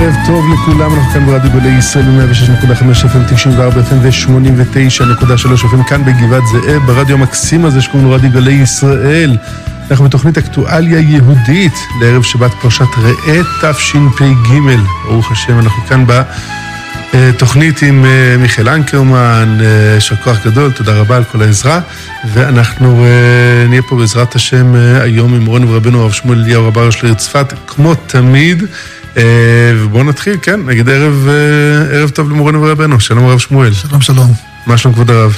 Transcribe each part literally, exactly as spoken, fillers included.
ערב טוב לכולם, אנחנו כאן ברדיו גלי ישראל ב-מאה ושש נקודה חמש אף אם, תשעים וארבע אף אם ו-שמונים ותשע נקודה שלוש אף אם כאן בגבעת זאב, ברדיו המקסים הזה שקוראים לו רדיו גלי ישראל. אנחנו בתוכנית אקטואליה יהודית לערב שבת פרשת ראה תשפ"ג. ברוך השם, אנחנו כאן בתוכנית עם מיכאל אנקרמן, יישר כוח גדול, תודה רבה על כל העזרה, ואנחנו נהיה פה בעזרת השם היום עם מורנו ורבנו הרב שמואל אליהו רב הראשי לעיר צפת, כמו תמיד. ובואו נתחיל, כן, נגיד ערב, ערב טוב למורנו ורבנו. שלום הרב שמואל. שלום שלום. מה שלום כבוד הרב?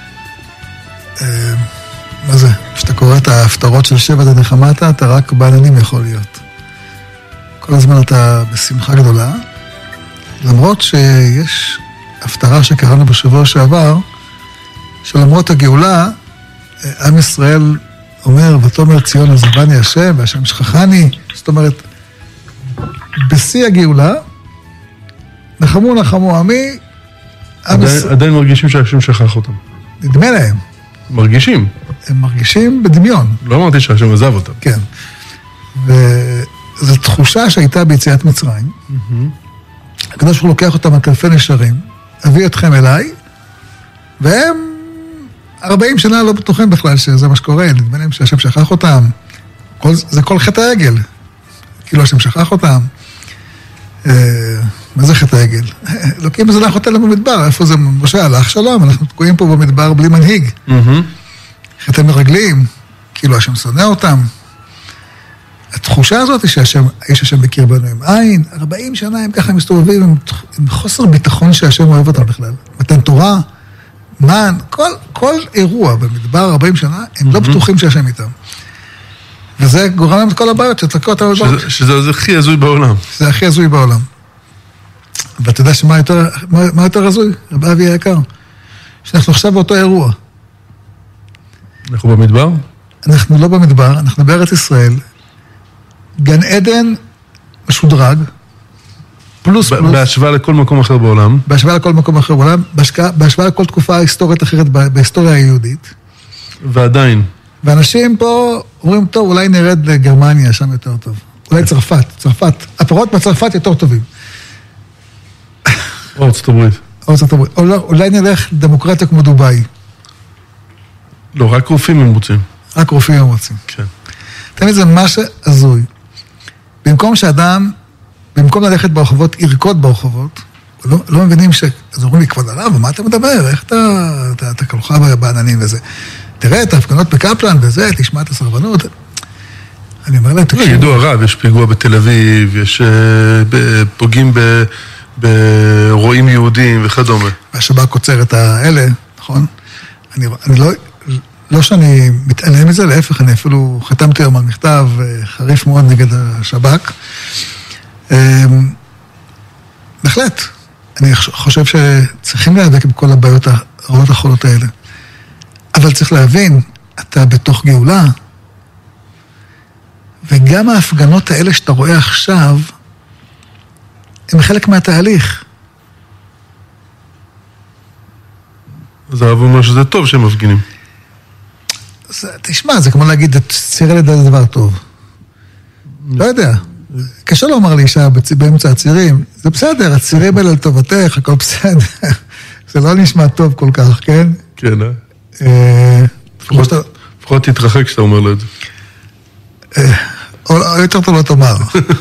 מה זה? כשאתה קורא את ההפטרות של שבט הנחמתה, אתה רק בעננים יכול להיות. כל הזמן אתה בשמחה גדולה, למרות שיש הפטרה שקראנו בשבוע שעבר, שלמרות הגאולה, עם ישראל אומר, ותאמר ציון עזבני השם, והשם שכחני, זאת אומרת, בשיא הגאולה, נחמו נחמו עמי, עדיין, עדיין מרגישים שהשם שכח אותם. נדמה להם. מרגישים. הם מרגישים בדמיון. לא אמרתי שהשם עזב אותם. כן. וזו תחושה שהייתה ביציאת מצרים. Mm-hmm. הקדוש הוא לוקח אותם על כנפי נשרים, הביא אתכם אליי, והם ארבעים שנה לא בטוחים בכלל שזה מה שקורה, נדמה להם שהשם שכח אותם. כל, זה כל חטא העגל. כאילו השם שכח אותם. מה זה חטא העגל? לוקים זנח אותנו במדבר, איפה זה משה הלך? שלום, אנחנו תקועים פה במדבר בלי מנהיג. חטא מרגלים, כאילו השם שונא אותם. התחושה הזאת היא שהשם, יש השם מכיר בנו עם עין, ארבעים שנה הם ככה מסתובבים עם, עם חוסר ביטחון שהשם אוהב אותם בכלל. מתן תורה, מן, כל, כל אירוע במדבר ארבעים שנה, הם לא בטוחים שהשם איתם. וזה גורם להם את כל הבעיות שתקעו אותם בבאות. שזה, שזה הכי הזוי בעולם. שזה הכי הזוי בעולם. ואתה יודע שמה יותר, מה, מה יותר הזוי? רב אבי היקר. שאנחנו עכשיו באותו אירוע. אנחנו במדבר? אנחנו לא במדבר, אנחנו בארץ ישראל. גן עדן משודרג, פלוס פלוס. בהשוואה לכל מקום אחר בעולם. בהשוואה לכל מקום אחר בעולם, בהשוואה לכל תקופה היסטורית אחרת בהיסטוריה היהודית. ועדיין. ואנשים פה אומרים, טוב, אולי נרד לגרמניה, שם יותר טוב. אולי צרפת, צרפת. הפירות בצרפת יותר טובים. ארצות הברית. ארצות הברית. אולי נלך דמוקרטיה כמו דובאי. לא, רק רופאים הם רוצים. רק רופאים הם רוצים. כן. תמיד זה מה שעזוי. במקום שאדם, במקום ללכת ברחובות, ירקוד ברחובות, לא, לא מבינים ש... אז אומרים לי, כבוד הרב, מה אתה מדבר? איך אתה, אתה, אתה כלוכה בעננים וזה? תראה את ההפגנות בקפלן וזה, תשמע את הסרבנות. אני אומר להם, תקשיב. ידוע רב, יש פיגוע בתל אביב, יש פוגעים ברועים יהודים וכדומה. והשב"כ עוצר את האלה, נכון? אני, אני לא, לא שאני מתעלם מזה, להפך, אני אפילו חתמתי היום על מכתב חריף מאוד נגד השב"כ. בהחלט, אני חושב שצריכים להיאבק עם כל הבעיות הרעות החולות האלה. אבל צריך להבין, אתה בתוך גאולה, וגם ההפגנות האלה שאתה רואה עכשיו, הם חלק מהתהליך. אז הרב אומר שזה טוב שהם מפגינים. זה, תשמע, זה כמו להגיד, צירי לידה זה דבר טוב. לא יודע. קשה לומר לאישה באמצע הצירים, זה בסדר, הצירים האלה לטובתך, הכל בסדר. זה לא נשמע טוב כל כך, כן? כן, אה? לפחות תתרחק כשאתה אומר לו את זה. או יותר טוב לא תאמר.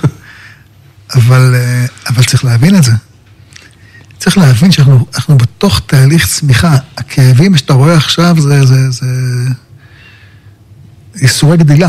אבל צריך להבין את זה. צריך להבין שאנחנו בתוך תהליך צמיחה. הכאבים שאתה רואה עכשיו זה איסורי גדילה.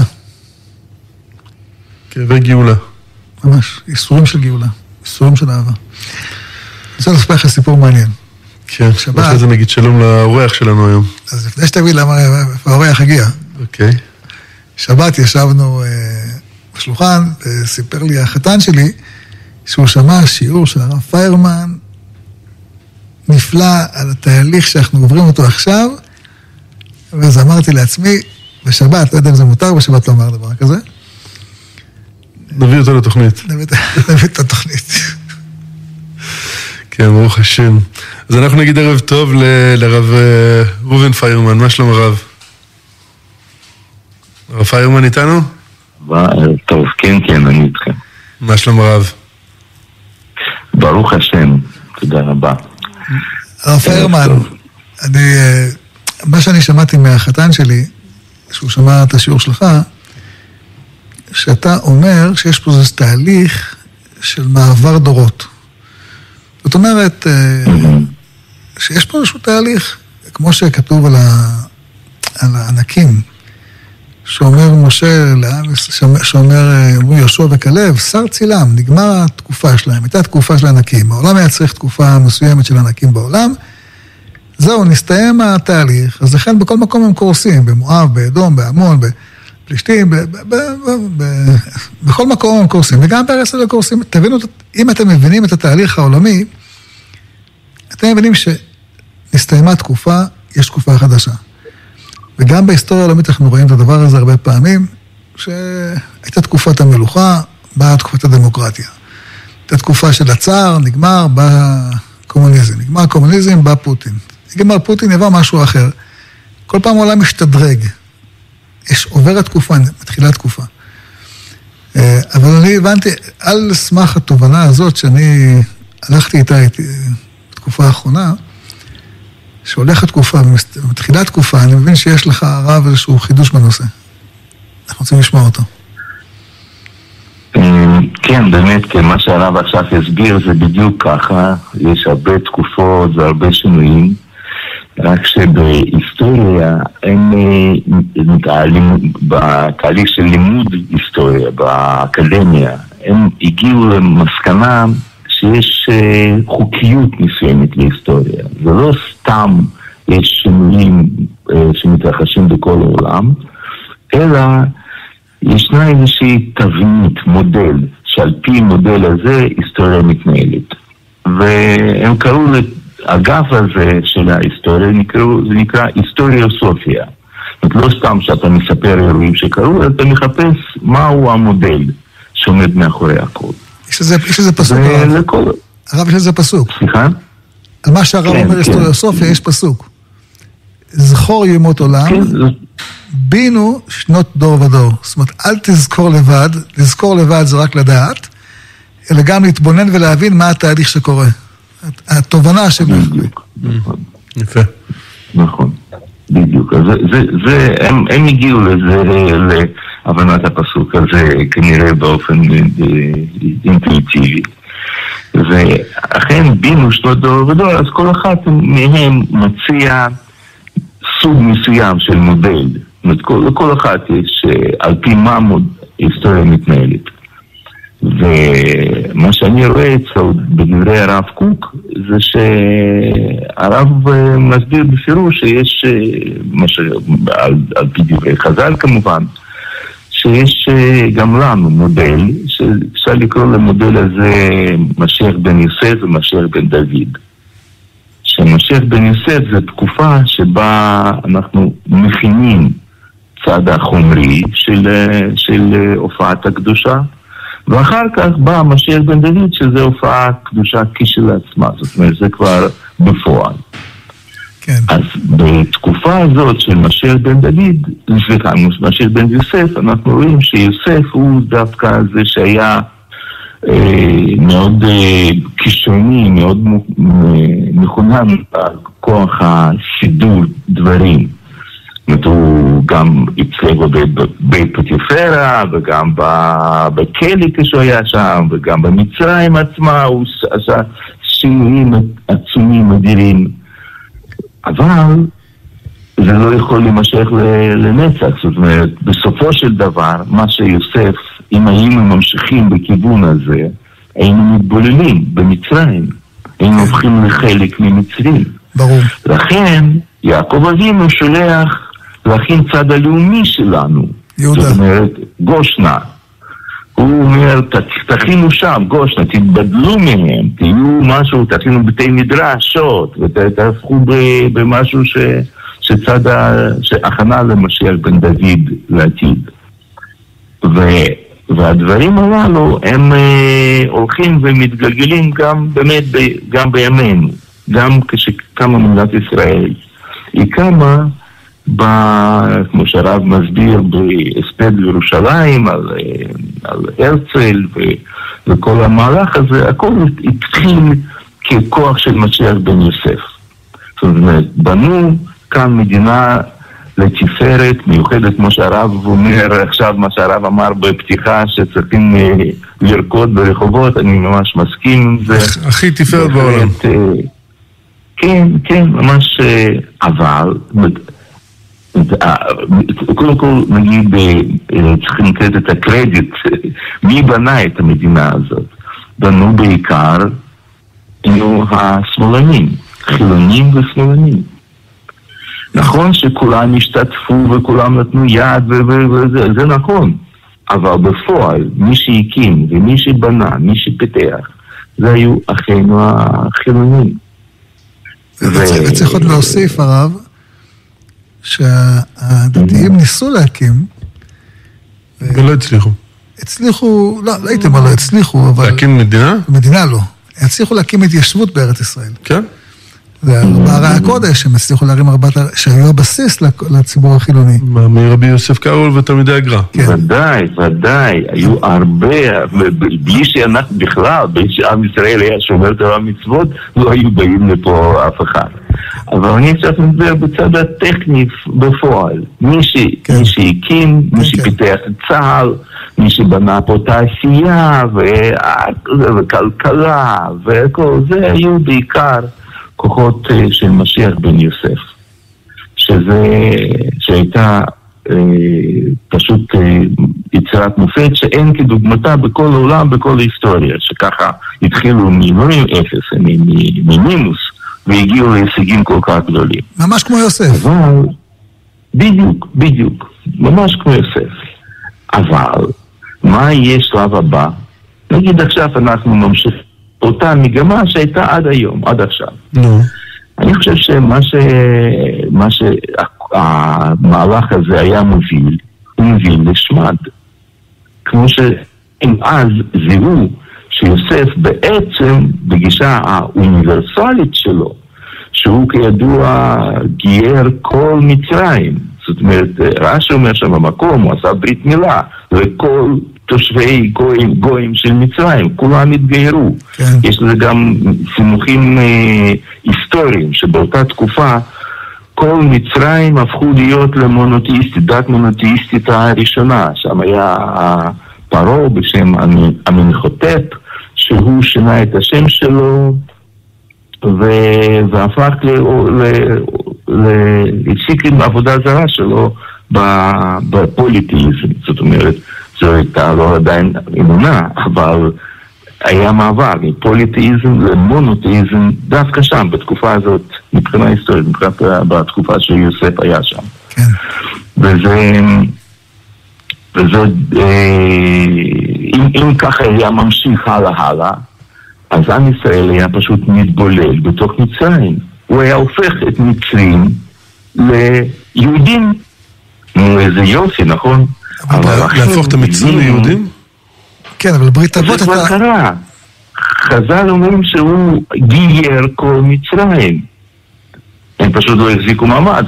כאבי גאולה. ממש, איסורים של גאולה. איסורים של אהבה. אני רוצה לספר לך סיפור מעניין. כן, אחרי זה נגיד שלום לאורח שלנו היום. אז לפני שתבין למה האורח הגיע. אוקיי. שבת ישבנו בשולחן, וסיפר לי החתן שלי, שהוא שמע שיעור של הרב פיירמן, נפלא על התהליך שאנחנו עוברים אותו עכשיו, ואז אמרתי לעצמי, בשבת, לא יודע אם זה מותר, בשבת לא אמר דבר כזה. נביא אותו לתוכנית. נביא את התוכנית. כן, ברוך השם. אז אנחנו נגיד ערב טוב לרב ראובן פיירמן. מה שלום הרב? הרב פיירמן איתנו? טוב, כן, כן, אני איתכם. מה שלום הרב? ברוך השם, תודה רבה. הרב פיירמן, אני, מה שאני שמעתי מהחתן שלי, שהוא שמע את השיעור שלך, שאתה אומר שיש פה איזה תהליך של מעבר דורות. זאת אומרת, שיש פה איזשהו תהליך, כמו שכתוב על, ה, על הענקים, שאומר משה, שאומר יהושע וכלב, שר צילם, נגמר התקופה שלהם, הייתה תקופה של ענקים, העולם היה צריך תקופה מסוימת של ענקים בעולם, זהו, נסתיים התהליך, אז לכן בכל מקום הם קורסים, במואב, באדום, בעמון, בפלישתים, בכל מקום הם קורסים, וגם בארץ הם קורסים, תבינו, אם אתם מבינים את התהליך העולמי, אתם מבינים שנסתיימה תקופה, יש תקופה חדשה. וגם בהיסטוריה העולמית אנחנו רואים את הדבר הזה הרבה פעמים, שהייתה תקופת המלוכה, באה תקופת הדמוקרטיה. הייתה תקופה של הצער, נגמר, בא קומוניזם. נגמר קומוניזם, בא פוטין. נגמר פוטין, יבוא משהו אחר. כל פעם העולם משתדרג. יש עוברת תקופה, מתחילה תקופה. אבל אני הבנתי, על סמך התובנה הזאת, שאני הלכתי איתה בתקופה האחרונה, שהולכת תקופה, ומתחילה תקופה, אני מבין שיש לך הרב איזשהו חידוש בנושא. אנחנו רוצים לשמוע אותו. כן, באמת, כן, מה שהרב עכשיו הסביר זה בדיוק ככה, יש הרבה תקופות והרבה שינויים, רק שבהיסטוריה הם בתהליך של לימוד היסטוריה, באקדמיה, הם הגיעו למסקנה שיש חוקיות מסוימת להיסטוריה. זה לא סתם יש שינויים שמתרחשים בכל העולם, אלא ישנה איזושהי תבנית, מודל, שעל פי מודל הזה היסטוריה מתנהלת. והם קראו לאגף הזה של ההיסטוריה, זה נקרא היסטוריוסופיה. זאת אומרת, לא סתם שאתה מספר אירועים שקרו, אתה מחפש מהו המודל שעומד מאחורי הכל. יש איזה פסוק, הרב. הרב, יש איזה פסוק. סליחה? על מה שהרב אומר היסטוריוסופיה, יש פסוק. זכור ימות עולם, בינו שנות דור ודור. זאת אומרת, אל תזכור לבד, לזכור לבד זה רק לדעת, אלא גם להתבונן ולהבין מה התהליך שקורה. התובנה שבא. בדיוק. יפה. נכון, בדיוק. הם הגיעו לזה, להבנת הפסוק הזה, כנראה באופן אינטואיטיבי. ואכן בינו שנות דור ודור, אז כל אחת מהם מציע סוג מסוים של מודל. לכל אחת יש על פי מה היסטוריה מתנהלת. ומה שאני רואה אצלו בדברי הרב קוק, זה שהרב מסביר בפירוש שיש, על, על פי דברי חז"ל כמובן, שיש גם לנו מודל, שאפשר לקרוא למודל הזה משיח בן יוסף ומשיח בן דוד. שמשיח בן יוסף זה תקופה שבה אנחנו מכינים צד החומרי של, של הופעת הקדושה, ואחר כך בא משיח בן דוד שזה הופעה קדושה כשלעצמה, זאת אומרת זה כבר בפועל. כן. אז בתקופה הזאת של משיח בן דוד, סליחה, משיח בן יוסף, אנחנו רואים שיוסף הוא דווקא זה שהיה אה, מאוד אה, קישוני, מאוד מכונן בכוח הסידור דברים. זאת אומרת, הוא גם הצליח בבית פוטיפרה, וגם בכלא כשהוא היה שם, וגם במצרים עצמה, הוא עשה שינויים עצומים אדירים. אבל זה לא יכול להימשך לנצח. זאת אומרת, בסופו של דבר, מה שיוסף, אם היינו ממשיכים בכיוון הזה, היינו מתבוללים במצרים. היינו הופכים לחלק ממצרים. ברור. לכן, יעקב אבינו שולח להכין צד הלאומי שלנו. יהודה. זאת אומרת, גושנה. הוא אומר, תכינו שם, גושנה, תתבדלו מהם, תהיו משהו, תכינו בתי מדרשות, ותהפכו במשהו ש, שצד הכנה למשיח בן דוד לעתיד. ו, והדברים הללו הם אה, הולכים ומתגלגלים גם באמת, ב, גם בימינו. גם כשקמה מדינת ישראל, היא קמה, ב, כמו שהרב מסביר, בהספד בירושלים, על, על הרצל, וכל המהלך הזה, הכל התחיל ככוח של משיח בן יוסף. זאת אומרת, בנו כאן מדינה לתפארת מיוחדת, כמו שהרב אומר עכשיו, מה שהרב אמר בפתיחה, שצריכים לרקוד ברחובות, אני ממש מסכים עם זה. הכי תפארת בעולם. כן, כן, ממש, אבל, קודם כל נגיד, צריכים לתת את הקרדיט, מי בנה את המדינה הזאת? בנו בעיקר, היו השמאלנים, חילונים ושמאלנים. נכון שכולם השתתפו וכולם נתנו יד וזה, זה נכון, אבל בפועל, מי שהקים ומי שבנה, מי שפיתח, זה היו אחינו החילונים. וצריך עוד להוסיף, הרב, שהדתיים ניסו להקים. ולא הצליחו. הצליחו, לא, לא הייתם מה לא הצליחו, אבל... להקים מדינה? מדינה לא. הצליחו להקים התיישבות בארץ ישראל. כן? זה ארבעה הקודש, הם הצליחו להרים ארבעת, שהיו הבסיס לציבור החילוני. מרבי יוסף קאול ותלמידי הגר"א. ודאי, ודאי, היו הרבה, בלי שאנחנו בכלל, בלי שעם ישראל היה שומר תורה מצוות, לא היו באים לפה אף אחד. אבל אני עכשיו מדבר בצד הטכני בפועל. מי שהקים, מי שפיתח את צה"ל, מי שבנה פה תעשייה וכלכלה וכל זה, היו בעיקר כוחות של משיח בן יוסף, שזה, שהייתה אה, פשוט אה, יצירת מופת שאין כדוגמתה בכל העולם, בכל ההיסטוריה, שככה התחילו מנועים אפס, ממינוס, והגיעו להישגים כל כך גדולים. ממש כמו יוסף. אבל, בדיוק, בדיוק, ממש כמו יוסף. אבל, מה יהיה שלב הבא? נגיד עכשיו אנחנו ממשיכים אותה מגמה שהייתה עד היום, עד עכשיו. נו. אני חושב שמה ש... מה שהמהלך הזה היה מוביל, הוא מוביל לשמד. כמו שהם אז זיהו שיוסף בעצם בגישה האוניברסלית שלו, שהוא כידוע גייר כל מצרים. זאת אומרת, רש"י אומר שם במקום, הוא עשה ברית מילה, וכל תושבי גויים, גויים של מצרים, כולם התגיירו. כן. יש לזה גם סימוכים אה, היסטוריים, שבאותה תקופה כל מצרים הפכו להיות למונותאיסטית, דת מונותאיסטית הראשונה. שם היה פרעה בשם אמנחותפ, שהוא שינה את השם שלו, ו- והפך להפסיק עם העבודה זרה שלו בפוליטיזם. זאת אומרת, זו הייתה לא עדיין אמונה, אבל היה מעבר מפוליטיזם למונותאיזם דווקא שם, בתקופה הזאת, מבחינה היסטורית, בתקופה שיוסף היה שם. כן. וזה, וזה, אם, אם ככה היה ממשיך הלאה הלאה, אז עם ישראל היה פשוט מתבולל בתוך מצרים. הוא היה הופך את מצרים ליהודים. נו, איזה יופי, נכון? להפוך את המצרים ליהודים? כן, אבל ברית אבות אתה... זה כבר קרה. חז"ל אומרים שהוא גייר כל מצרים. הם פשוט לא החזיקו מעמד,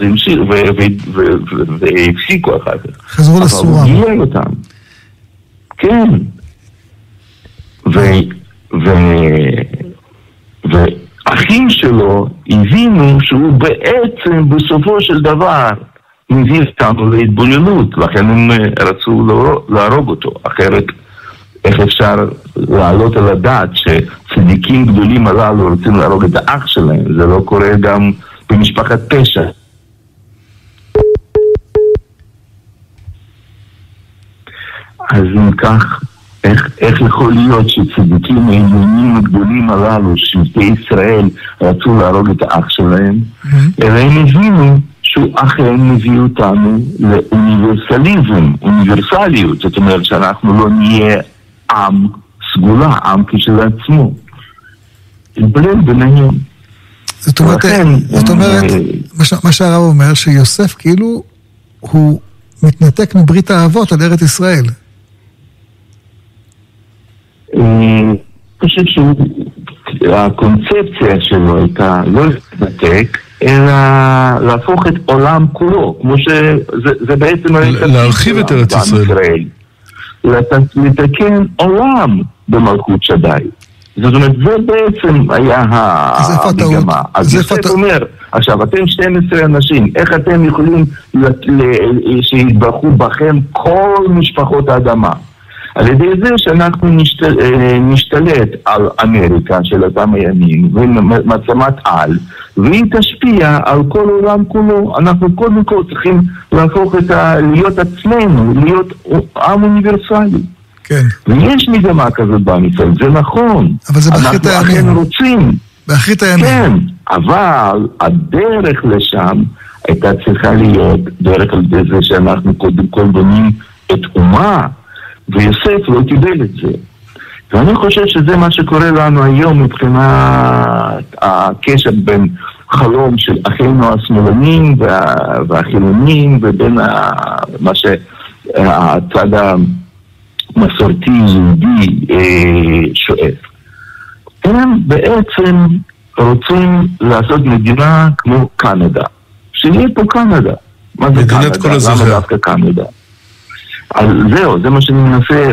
והפסיקו אחר כך. חזרו לסורם. אבל הוא גייר אותם. כן. ואחים שלו הבינו שהוא בעצם בסופו של דבר מביא אותנו להתבוללות, לכן הם רצו להרוג אותו. אחרת, איך אפשר לעלות על הדעת שצדיקים גדולים הללו רוצים להרוג את האח שלהם? זה לא קורה גם במשפחת פשע. אז אם כך, איך, איך יכול להיות שצדיקים העליונים הגדולים הללו, שבטי ישראל, רצו להרוג את האח שלהם? Mm-hmm. אלא הם הבינו שהוא אכן מביא אותנו לאוניברסליזם, אוניברסליות. זאת אומרת שאנחנו לא נהיה עם סגולה, עם כשלעצמו. התבלל ביניהם. זאת אומרת, זאת אומרת, מה שהרב אומר, שיוסף כאילו הוא מתנתק מברית האבות על ארץ ישראל. אני חושב שהקונספציה שלו הייתה לא להתנתק, אלא להפוך את עולם כולו, כמו שזה בעצם... להרחיב את ארץ ישראל. לתקן עולם, במלכות שדי. זאת אומרת, זה בעצם היה המגמה. אז יוסף אומר, עכשיו, אתם שתים עשרה אנשים, איך אתם יכולים שיתברכו בכם כל משפחות האדמה? על ידי זה שאנחנו נשתלט על אמריקה של אותם הימים, ומעצמת על, והיא תשפיע על כל העולם כולו. אנחנו קודם כל צריכים להפוך את ה... להיות עצמנו, להיות עם אוניברסלי. כן. ויש מגמה כזאת בעמישראל, זה נכון. אבל זה באחרית הימים. אנחנו אכן רוצים. באחרית הימים. כן, אבל הדרך לשם הייתה צריכה להיות דרך על זה שאנחנו קודם כל בונים את אומה, ויוסף לא קיבל את זה. ואני חושב שזה מה שקורה לנו היום מבחינת הקשר בין חלום של אחינו השמאלנים והחילונים, ובין מה שהצד המסורתי יהודי שואף. הם בעצם רוצים לעשות מדינה כמו קנדה. שיהיה פה קנדה. מה זה קנדה? למה דווקא קנדה? אז זהו, זה מה שאני מנסה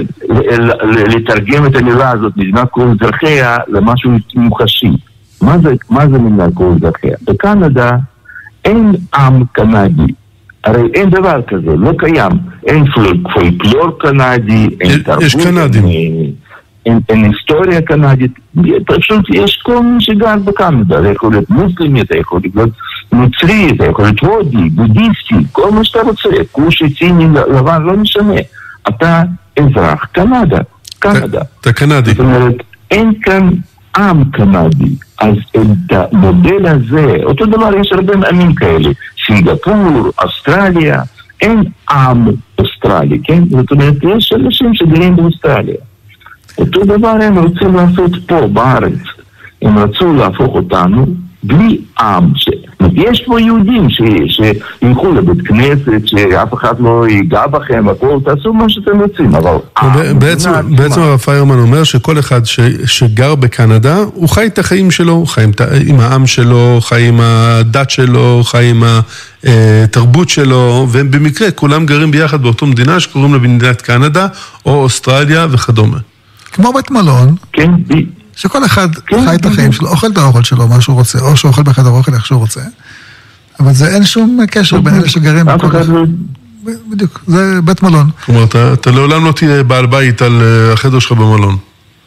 לתרגם את המילה הזאת, מדינת כל אזרחיה, למשהו מוחשי. מה זה, מה זה מדינת כל אזרחיה? בקנדה אין עם קנדי. הרי אין דבר כזה, לא קיים. אין פולקלור קנדי, אין תרבות. יש קנדים. אין, אין היסטוריה קנדית. פשוט יש כל מי שגר בקנדה. זה יכול להיות מוסלמי, זה יכול להיות נוצרי, זה יכול להיות הודי, בודיסטי, כל מה שאתה רוצה, כושי, ציני, לבן, לא משנה. אתה אזרח קנדה, קנדה. אתה קנדי. זאת אומרת, אין כאן עם קנדי. אז את המודל הזה, אותו דבר יש הרבה עמים כאלה, סינגפור, אוסטרליה, אין עם אוסטרלי, כן? זאת אומרת, יש אנשים שגרים באוסטרליה. אותו דבר הם רוצים לעשות פה, בארץ. הם רצו להפוך אותנו בלי עם. ש... יש פה יהודים ש... שילכו לבית כנסת, שאף אחד לא ייגע בכם, הכל, תעשו מה שאתם רוצים, אבל... בעצם, בעצם הרב פיירמן אומר שכל אחד ש... שגר בקנדה, הוא חי את החיים שלו, הוא חי עם העם שלו, חי עם הדת שלו, חי עם התרבות שלו, והם במקרה כולם גרים ביחד באותו מדינה שקוראים לה מדינת קנדה, או אוסטרליה וכדומה. כמו בית מלון. כן, שכל אחד חי את החיים שלו, אוכל את האוכל שלו, מה שהוא רוצה, או שאוכל בחדר אוכל איך שהוא רוצה. אבל זה אין שום קשר בין אלה שגרים. בדיוק, זה בית מלון. כלומר, אתה לעולם לא תהיה בעל בית על החדר שלך במלון.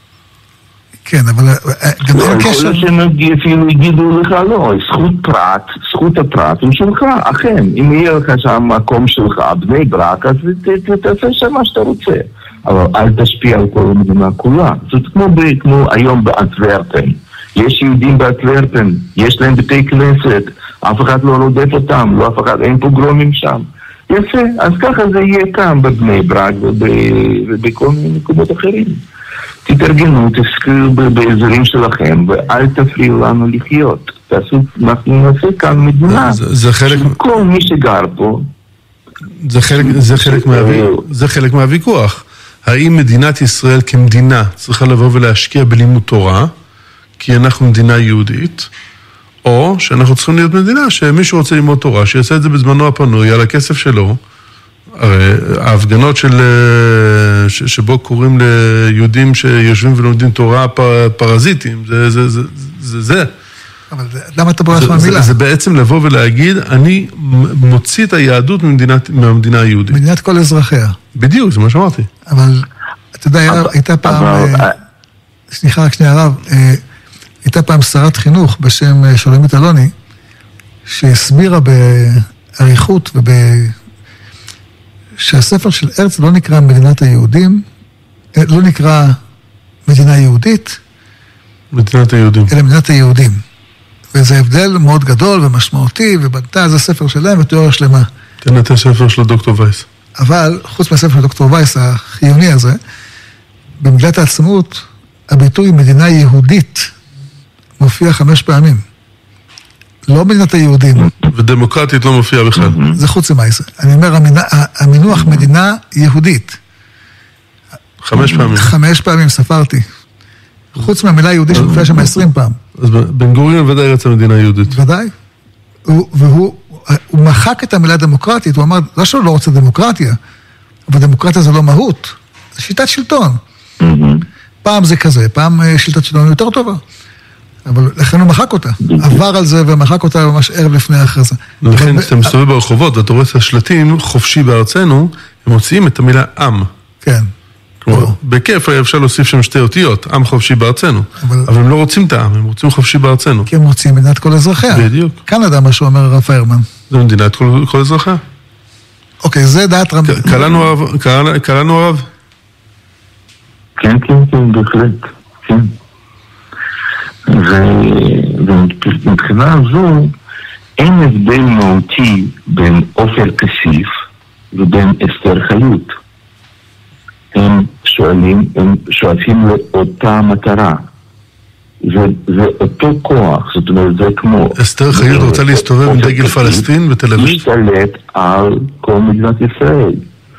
כן, אבל גם אין קשר. יכול להיות שהם יגידו לך, לא, זכות פרט, זכות הפרט הוא שלך, אכן. אם יהיה לך שם מקום שלך, בני ברק, אז תעשה שם מה שאתה רוצה. אבל אל תשפיע על כל המדינה כולה. זאת כמו, כמו היום באנטוורפן. יש יהודים באנטוורפן, יש להם בתי כנסת, אף אחד לא רודף אותם, לא אף אחד, אין פוגרומים שם. יפה, אז ככה זה יהיה כאן בבני ברק ובכל מיני מקומות אחרים. תתארגנו, תסקרו באזורים שלכם, ואל תפריעו לנו לחיות. תעשו, אנחנו נעשה כאן מדינה. זה, זה חלק... כל מי שגר פה... זה חלק, זה חלק מהוויכוח. זה חלק מהוויכוח. האם מדינת ישראל כמדינה צריכה לבוא ולהשקיע בלימוד תורה, כי אנחנו מדינה יהודית, או שאנחנו צריכים להיות מדינה שמישהו רוצה ללמוד תורה, שיעשה את זה בזמנו הפנוי, על הכסף שלו. הרי ההפגנות של, שבו קוראים ליהודים שיושבים ולומדים תורה פרזיטים, זה זה, זה, זה, זה. אבל למה אתה בורח מהמילה? זה, זה בעצם לבוא ולהגיד, אני מוציא את היהדות ממדינת, מהמדינה היהודית. מדינת כל אזרחיה. בדיוק, זה מה שאמרתי. אבל, אתה יודע, הייתה פעם, סליחה רק שנייה הרב, הייתה פעם שרת חינוך בשם שולמית אלוני, שהסבירה בעריכות וב... שהספר של הרצל לא נקרא מדינת היהודים, לא נקרא מדינה יהודית, מדינת היהודים. אלא מדינת היהודים. וזה הבדל מאוד גדול ומשמעותי, ובנתה זה ספר שלהם ותיאוריה שלמה. תן את הספר של דוקטור וייס. אבל, חוץ מהספר של דוקטור וייס החיוני הזה, במגילת העצמאות, הביטוי מדינה יהודית מופיע חמש פעמים. לא מדינת היהודים. ודמוקרטית לא מופיע בכלל. זה חוץ מייס. אני אומר, המינוח מדינה יהודית. חמש פעמים. חמש פעמים ספרתי. חוץ מהמילה יהודית שמופיע שם עשרים פעם. אז בן גוריון ודאי רצה מדינה יהודית. ודאי. והוא מחק את המילה דמוקרטית, הוא אמר, לא שהוא לא רוצה דמוקרטיה, אבל דמוקרטיה זה לא מהות, זה שיטת שלטון. פעם זה כזה, פעם שלטת שלנו יותר טובה. אבל לכן הוא מחק אותה. עבר על זה ומחק אותה ממש ערב לפני ההכרזה. לכן כשאתה מסתובב ברחובות ואתה רואה את השלטים חופשי בארצנו, הם מוציאים את המילה עם. כן. כלומר, בכיף אפשר להוסיף שם שתי אותיות, עם חופשי בארצנו. אבל הם לא רוצים את העם, הם רוצים חופשי בארצנו. כי הם רוצים מדינת כל אזרחיה. בדיוק. קנדה, מה שאומר הרב פיירמן. זה מדינת כל אזרחיה. אוקיי, זה דעת רב... קראנו הרב? כן, כן, כן, בהחלט. כן. ומבחינה הזו אין הבדל מהותי בין עופר כסיף ובין אסתר חיות. הם שואלים, הם שואפים לאותה מטרה. זה, זה אותו כוח, זאת אומרת, זה כמו... אסתר חיות רוצה להסתובב עם דגל פלסטין בתל אביב? להשתלט על כל מדינת ישראל.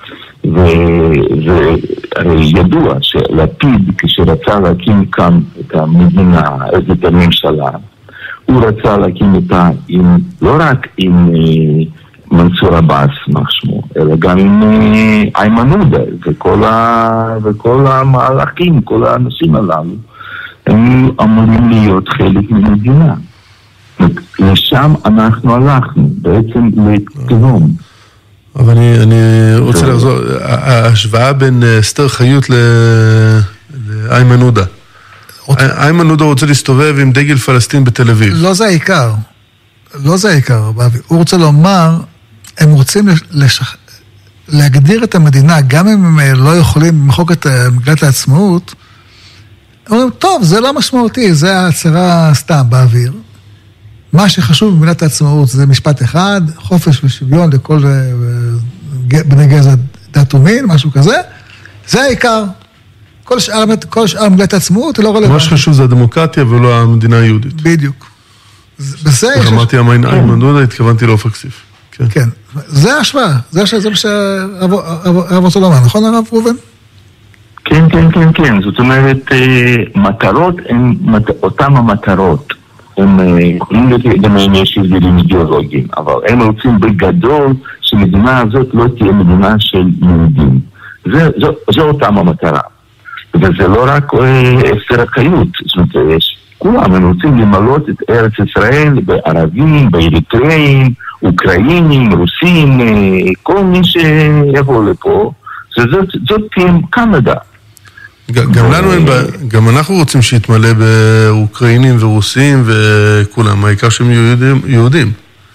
והרי ידוע שלפיד, כשרצה להקים כאן את המדינה, את הממשלה, הוא רצה להקים אותה עם, לא רק עם מנסור עבאס, מה שמו, אלא גם עם איימן עודה, וכל, ה, וכל המהלכים, כל האנשים הללו, הם אמורים להיות חלק ממדינה. לשם אנחנו הלכנו, בעצם לתהום. אבל אני, אני רוצה לחזור, ההשוואה בין אסתר חיות לאיימן עודה. איימן עודה רוצה להסתובב עם דגל פלסטין בתל אביב. לא זה העיקר. לא זה העיקר, הוא רוצה לומר, הם רוצים לשח... להגדיר את המדינה, גם אם הם לא יכולים למחוק את מגילת העצמאות, הם אומרים, טוב, זה לא משמעותי, זה הצהרה סתם באוויר. מה שחשוב במגילת העצמאות זה משפט אחד, חופש ושוויון לכל בני גזע דת ומין, משהו כזה, זה העיקר. כל שאר, כל שאר מגילת העצמאות היא לא רלוונטית. מה שחשוב זה הדמוקרטיה ולא המדינה היהודית. בדיוק. בזה יש... אמרתי איימן עודה, התכוונתי לעופר כסיף. כן, זה ההשוואה, זה מה שהרב רוצה לומר, נכון הרב ראובן? כן, כן, כן, כן, זאת אומרת, מטרות הן אותם המטרות. הם יכולים להיות גם אם יש הבדלים אידיאולוגיים, אבל הם רוצים בגדול שמדינה הזאת לא תהיה מדינה של יהודים. זו אותם המטרה. וזה לא רק אסתר חיות, זאת אומרת, יש כולם, הם רוצים למלות את ארץ ישראל בערבים, באריתריאים, אוקראינים, רוסים, כל מי שיבוא לפה, זאת תהיה קנדה. גם לנו אין, גם אנחנו רוצים שיתמלא באוקראינים ורוסים וכולם, העיקר שהם יהודים.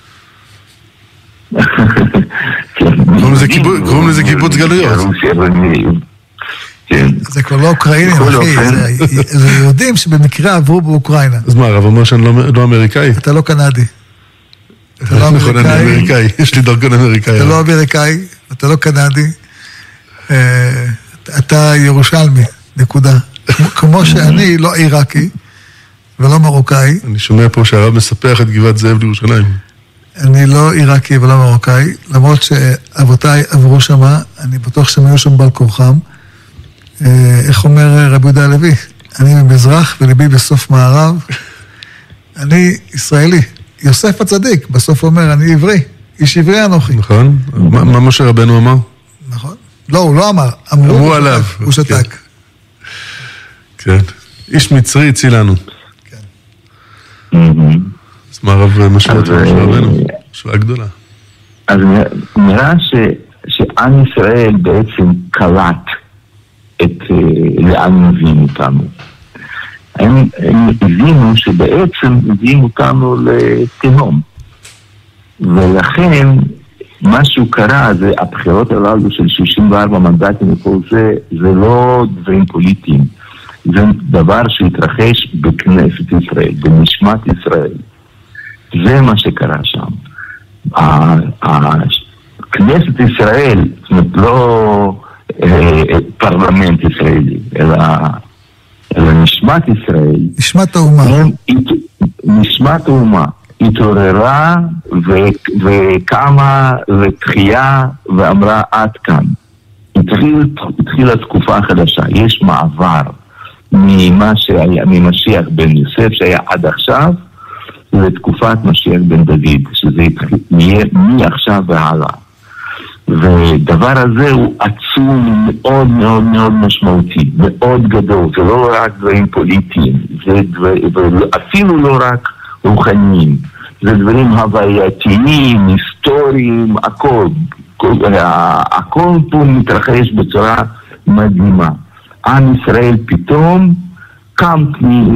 קוראים לזה קיבוץ גלויות. זה כבר לא אוקראינים, אחי, זה יהודים שבמקרה עברו באוקראינה. אז מה, הרב אומר שאני לא אמריקאי? אתה לא קנדי. אתה לא אמריקאי, יש לי דרכון אמריקאי. אתה לא אמריקאי, אתה לא קנדי, אתה ירושלמי. נקודה. כמו שאני לא עיראקי ולא מרוקאי. אני שומע פה שהרב מספח את גבעת זאב לירושלים. אני לא עיראקי ולא מרוקאי, למרות שאבותיי עברו שמה, אני בטוח שהם היו שם בעל כורחם. איך אומר רבי יהודה הלוי? אני ממזרח וליבי בסוף מערב. אני ישראלי. יוסף הצדיק בסוף אומר, אני עברי. איש עברי אנוכי. נכון. מה משה רבנו אמר? נכון. לא, הוא לא אמר. אמרו עליו. הוא שתק. כן. איש מצרי הציל לנו. כן. אז מה הרב משווה את משה רבנו? משוואה גדולה. אז נראה שעם ישראל בעצם קלט את לאן מביאים אותנו. הם הבינו שבעצם מביאים אותנו לתהום. ולכן מה שהוא קרה, זה הבחירות הללו של שישים וארבע מנדטים וכל זה, זה לא דברים פוליטיים. זה דבר שהתרחש בכנסת ישראל, בנשמת ישראל. זה מה שקרה שם. כנסת ישראל, זאת אומרת, לא פרלמנט ישראלי, אלא נשמת ישראל. נשמת האומה. נשמת האומה. התעוררה וקמה לתחייה ואמרה עד כאן. התחילה תקופה חדשה, יש מעבר ממה שהיה, ממשיח בן יוסף שהיה עד עכשיו, לתקופת משיח בן דוד, שזה יהיה מעכשיו והלאה. ודבר הזה הוא עצום מאוד מאוד מאוד משמעותי, מאוד גדול. זה לא רק דברים פוליטיים, זה דבר, אפילו לא רק רוחניים, זה דברים הווייתיים, היסטוריים, הכל. הכל פה מתרחש בצורה מדהימה. עם ישראל פתאום קם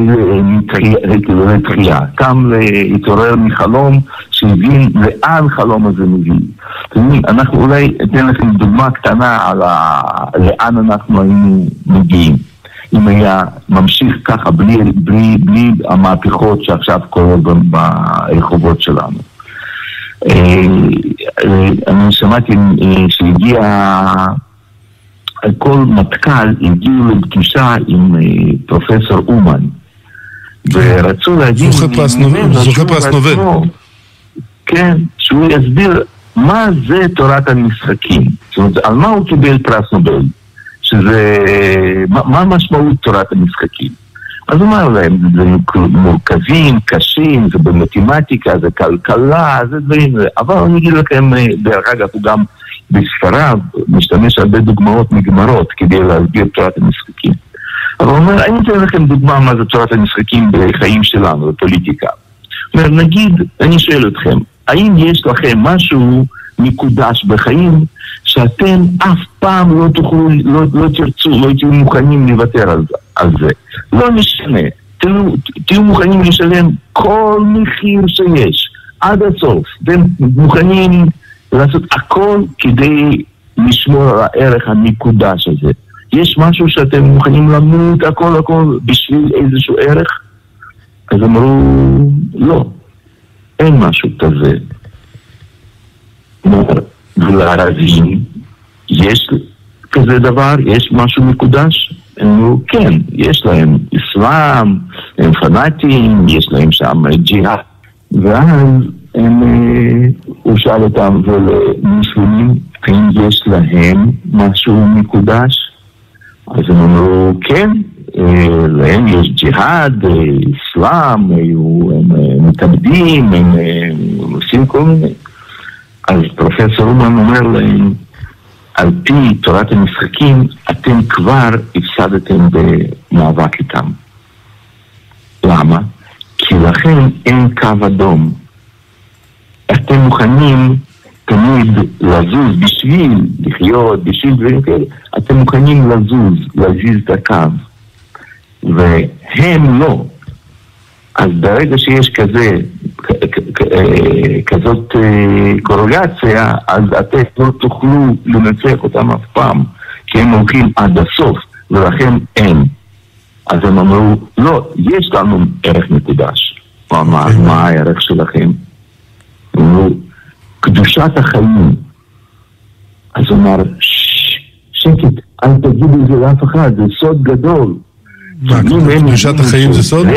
לתחייה, קם להתעורר מחלום שהבין לאן חלום הזה מביא. אנחנו אולי אתן לכם דוגמה קטנה על לאן אנחנו היינו מגיעים. אם היה ממשיך ככה בלי, בלי, בלי המהפכות שעכשיו קורות ברחובות שלנו. אני שמעתי שהגיע, כל מטכ"ל הגיעו לפגישה עם פרופסור אומן, ורצו להגיד... זוכה פרס נובל. כן, שהוא יסביר מה זה תורת המשחקים. זאת אומרת, על מה הוא קיבל פרס נובל? שזה... מה המשמעות תורת המשחקים? אז הוא אמר להם, זה מורכבים, קשים, זה במתמטיקה, זה כלכלה, זה דברים... אבל אני אגיד לכם, דרך אגב, הוא גם בספריו משתמש הרבה דוגמאות מגמרות כדי להסביר תורת המשחקים. אבל הוא אומר, אני אתן לכם דוגמה מה זה תורת המשחקים בחיים שלנו, בפוליטיקה. הוא אומר, נגיד, אני שואל אתכם, האם יש לכם משהו מקודש בחיים שאתם אף פעם לא תוכלו, לא, לא תרצו, לא תהיו מוכנים לוותר על, על זה? לא משנה, תהיו, תהיו מוכנים לשלם כל מחיר שיש, עד הסוף. אתם מוכנים לעשות הכל כדי לשמור על הערך המקודש הזה. יש משהו שאתם מוכנים למות הכל הכל בשביל איזשהו ערך? אז אמרו, לא, אין משהו כזה. ולערבים יש כזה דבר, יש משהו מקודש? הם אמרו, כן, יש להם אסלאם, הם פנאטים, יש להם שם ג'יהאד. ואז הם, הוא שאל אותם, ולמוסלמים, האם יש להם משהו מקודש? אז הם אמרו, כן, להם יש ג'יהאד, אסלאם, הם מתאבדים, הם עושים כל מיני. אז פרופסור אומן אומר להם, על פי תורת המשחקים, אתם כבר הפסדתם במאבק איתם. למה? כי לכם אין קו אדום. אתם מוכנים תמיד לזוז בשביל לחיות, בשביל דברים כאלה. אתם מוכנים לזוז, להזיז את הקו. והם לא. אז ברגע שיש כזה, כזאת קורלציה, אז אתם לא תוכלו לנצח אותם אף פעם, כי הם הולכים עד הסוף, ולכן אין. אז הם אמרו, לא, יש לנו ערך מקודש. מה, מה הערך שלכם? הם אמרו, קדושת החיים. אז הוא אמר, שקט, אל תגידו את זה לאף אחד, זה סוד גדול. קדושת החיים זה סוד?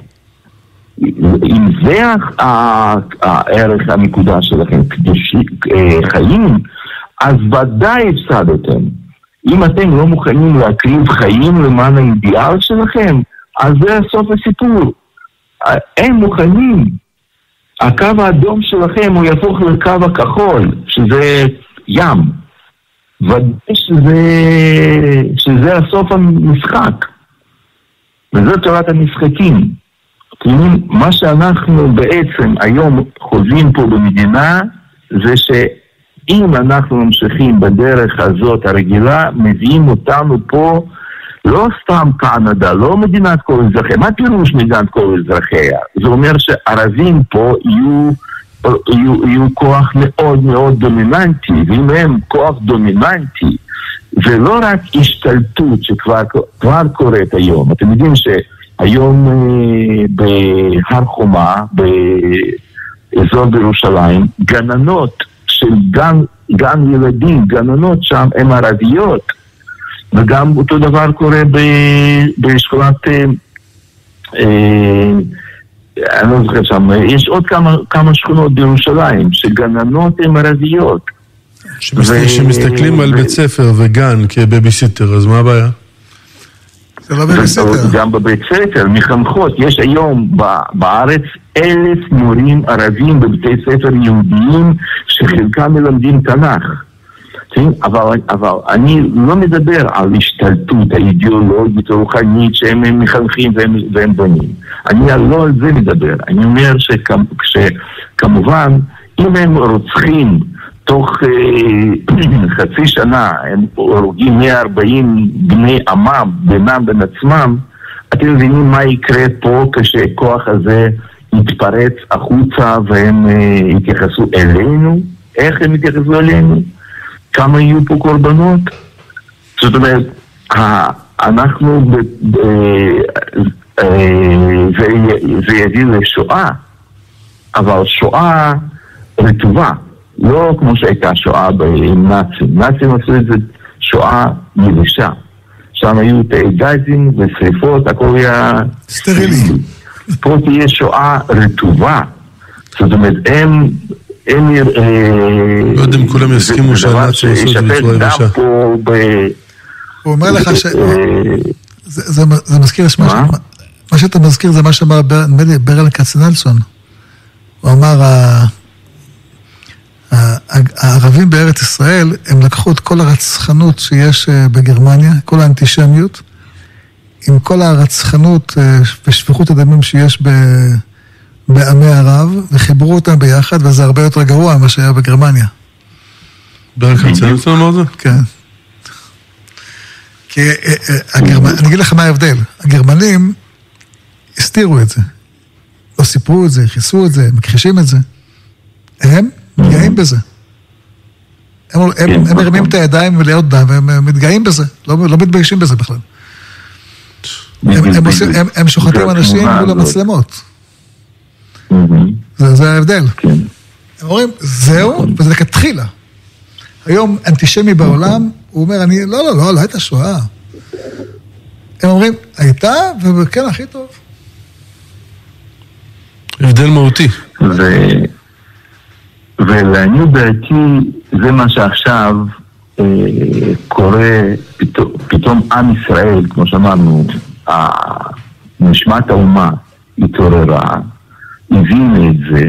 אם זה הערך המקודש שלכם, חיים, אז ודאי הפסדתם. אם אתם לא מוכנים להקריב חיים למען האידיאל שלכם, אז זה סוף הסיפור. הם מוכנים. הקו האדום שלכם הוא יהפוך לקו הכחול, שזה ים. ודאי שזה, שזה הסוף המשחק. וזו תורת המשחקים. מה שאנחנו בעצם היום חוזים פה במדינה, זה שאם אנחנו ממשיכים בדרך הזאת הרגילה, מביאים אותנו פה לא סתם קנדה, לא מדינת כל אזרחיה. מה פירוש מדינת כל אזרחיה? זה אומר שערבים פה יהיו, יהיו, יהיו כוח מאוד מאוד דומיננטי, ואם הם כוח דומיננטי, זה לא רק השתלטות שכבר כבר קורית היום. אתם יודעים ש... היום בהר חומה, באזור בירושלים, גננות של גן, גן ילדים, גננות שם הן ערביות, וגם אותו דבר קורה בשכונת, אה, אני לא זוכר שם, יש עוד כמה, כמה שכונות בירושלים, שגננות הן ערביות. שמסתכלים על בית ספר וגן כבייביסיטר, אז מה הבעיה? גם בבית ספר, מחנכות, יש היום בארץ אלף מורים ערבים בבתי ספר יהודיים שחלקם מלמדים תנ"ך. כן, אבל, אבל אני לא מדבר על השתלטות האידיאולוגית הרוחנית שהם מחנכים והם, והם בונים. אני לא על זה מדבר. אני אומר שכמובן, אם הם רוצחים תוך אה, חצי שנה, הם הורגים מאה וארבעים בני עמם, בינם בין עצמם, אתם מבינים מה יקרה פה כשהכוח הזה יתפרץ החוצה והם אה, יתייחסו אלינו? איך הם יתייחסו אלינו? כמה יהיו פה קורבנות? זאת אומרת, אנחנו, זה יביא לשואה, אבל שואה רטובה, לא כמו שהייתה שואה בנאצים. נאצים עשו את זה שואה יבשה. שם היו תאי גזים ושריפות, הכל היה סטרילי. פה תהיה שואה רטובה. זאת אומרת, הם... לא יודע אם כולם יסכימו שהנאצים עשו את זה בצורה יבשה. הוא אומר לך ש... זה מזכיר, מה שאתה מזכיר זה מה שאמר ברל כצנלסון. הוא אמר, הערבים בארץ ישראל, הם לקחו את כל הרצחנות שיש בגרמניה, כל האנטישמיות, עם כל הרצחנות ושפיכות הדמים שיש ב... בעמי ערב, וחיברו אותם ביחד, וזה הרבה יותר גרוע ממה שהיה בגרמניה. ברל כצנלסון אמר זה? כן. כי אני אגיד לך מה ההבדל. הגרמנים הסתירו את זה. לא סיפרו את זה, חיסו את זה, מכחישים את זה. הם מתגאים בזה. הם מרימים את הידיים מלאות דם, והם מתגאים בזה. לא מתביישים בזה בכלל. הם שוחטים אנשים מול המצלמות. זה ההבדל. הם אומרים, זהו, וזה כתחילה. היום אנטישמי בעולם, הוא אומר, אני, לא, לא, לא, לא הייתה שואה. הם אומרים, הייתה, וכן, הכי טוב. הבדל מהותי. ולעניות דעתי, זה מה שעכשיו קורה, פתאום עם ישראל, כמו שאמרנו, נשמת האומה התעוררה, הבינו את זה,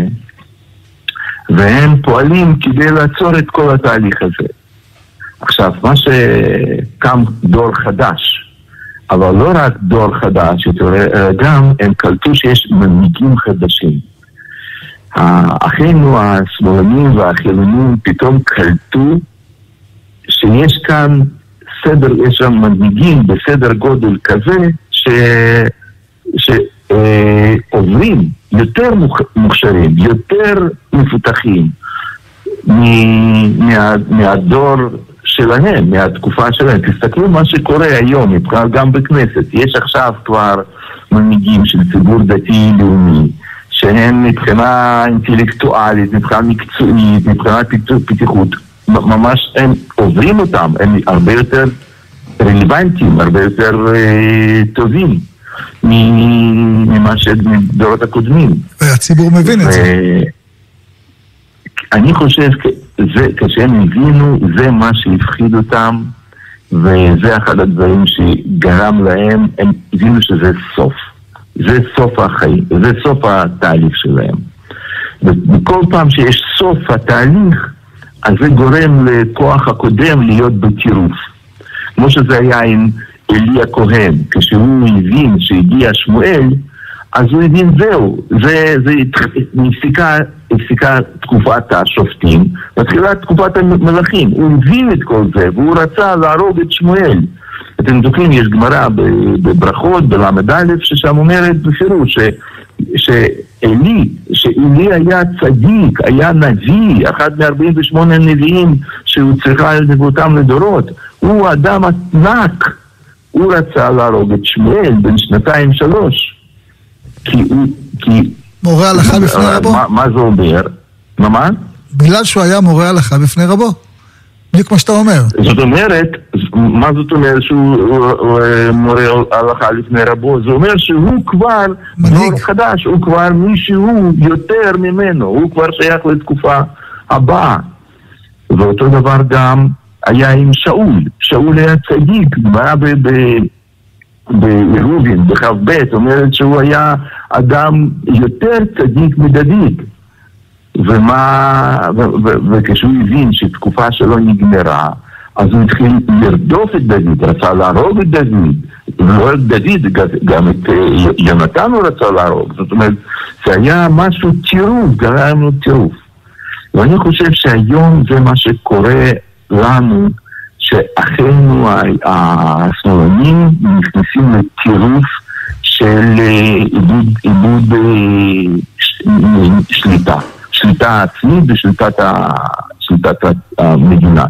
והם פועלים כדי לעצור את כל התהליך הזה. עכשיו, מה שקם דור חדש, אבל לא רק דור חדש, גם הם קלטו שיש מנהיגים חדשים. אחינו השמאלנים והחילונים פתאום קלטו שיש כאן סדר, יש שם מנהיגים בסדר גודל כזה ש... ש... עוברים יותר מוכשרים, יותר מפותחים מהדור שלהם, מהתקופה שלהם. תסתכלו מה שקורה היום, גם בכנסת. יש עכשיו כבר מנהיגים של ציבור דתי-לאומי, שהם מבחינה אינטלקטואלית, מבחינה מקצועית, מבחינה פתיחות, ממש הם עוברים אותם, הם הרבה יותר רלוונטיים, הרבה יותר טובים. ממה שדורות הקודמים. והציבור מבין את זה. אני חושב כשהם הבינו, זה מה שהפחיד אותם, וזה אחד הדברים שגרם להם, הם הבינו שזה סוף. זה סוף החיים, זה סוף התהליך שלהם. וכל פעם שיש סוף התהליך, אז זה גורם לכוח הקודם להיות בטירוף. כמו שזה היה עם אלי הכהן, כשהוא הבין שהגיע שמואל, אז הוא הבין זהו, זה, זה נפסיקה, הפסיקה תקופת השופטים, מתחילה תקופת המלכים, הוא הבין את כל זה, והוא רצה להרוג את שמואל. אתם זוכרים, יש גמרא בברכות, בלמד א', ששם אומרת בפירוש, ש, שאלי, שאלי היה צדיק, היה נביא, אחד מ-ארבעים ושמונה נביאים שהוא צריכה לנבותם לדורות, הוא אדם ענק, הוא רצה להרוג את שמואל בין שנתיים שלוש. כי הוא, כי... מורה הלכה בפני רבו? מה, מה זה אומר? מה מה? בגלל שהוא היה מורה הלכה בפני רבו. בדיוק מה שאתה אומר. זאת אומרת, מה זאת אומרת שהוא מורה הלכה לפני רבו? זה אומר שהוא כבר דור חדש, הוא כבר מישהו יותר ממנו, הוא כבר שייך לתקופה הבאה. ואותו דבר גם היה עם שאול. שאול היה צדיק, מה בירובין, בחב בית, אומרת שהוא היה אדם יותר צדיק מדוד. ומה, וכשהוא הבין שתקופה שלו נגמרה, אז הוא התחיל לרדוף את דוד, רצה להרוג את דוד, ולא את דוד, גם את יונתן הוא רצה להרוג. זאת אומרת, זה היה משהו טירוף, זה היה לנו טירוף. ואני חושב שהיום זה מה שקורה לנו, שאחינו השמאלנים נכנסים לטירוף של איבוד, איבוד שליטה, שליטה עצמית ושליטת המדינה.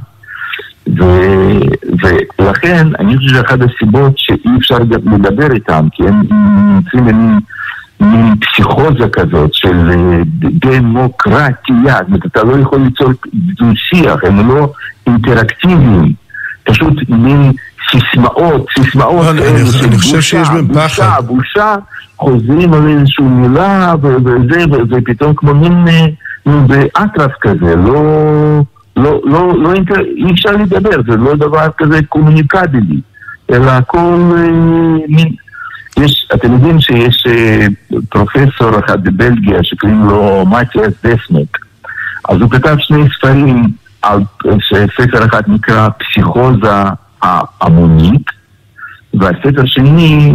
ולכן אני חושב שאחת הסיבות שאי אפשר לדבר איתם, כי הם נמצאים במין פסיכוזה כזאת של דמוקרטיה, אתה לא יכול ליצור שיח, הם לא אינטראקטיביים, פשוט מין סיסמאות, סיסמאות. אני חושב שיש בהם פחד. בושה, חוזרים על איזושהי מילה וזה, ופתאום כמו מין באטרף כזה, לא... לא, לא, לא, אי אפשר לדבר, זה לא דבר כזה קומוניקבילי, אלא הכל, יש, אתם יודעים שיש פרופסור אחד בבלגיה שקוראים לו מתיאס דסמק, אז הוא כתב שני ספרים, על, ספר אחד נקרא פסיכוזה המונית, והספר שני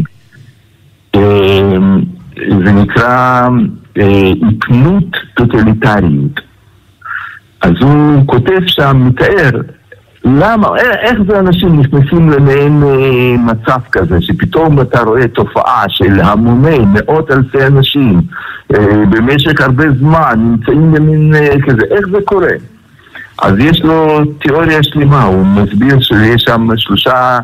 זה נקרא עקנות טוטליטריות. אז הוא כותב שם, מתאר, למה, איך זה אנשים נכנסים למעין מצב כזה, שפתאום אתה רואה תופעה של המוני, מאות אלפי אנשים, במשך הרבה זמן, נמצאים במין כזה, איך זה קורה? אז יש לו תיאוריה שלמה, הוא מסביר שיש שם שלושה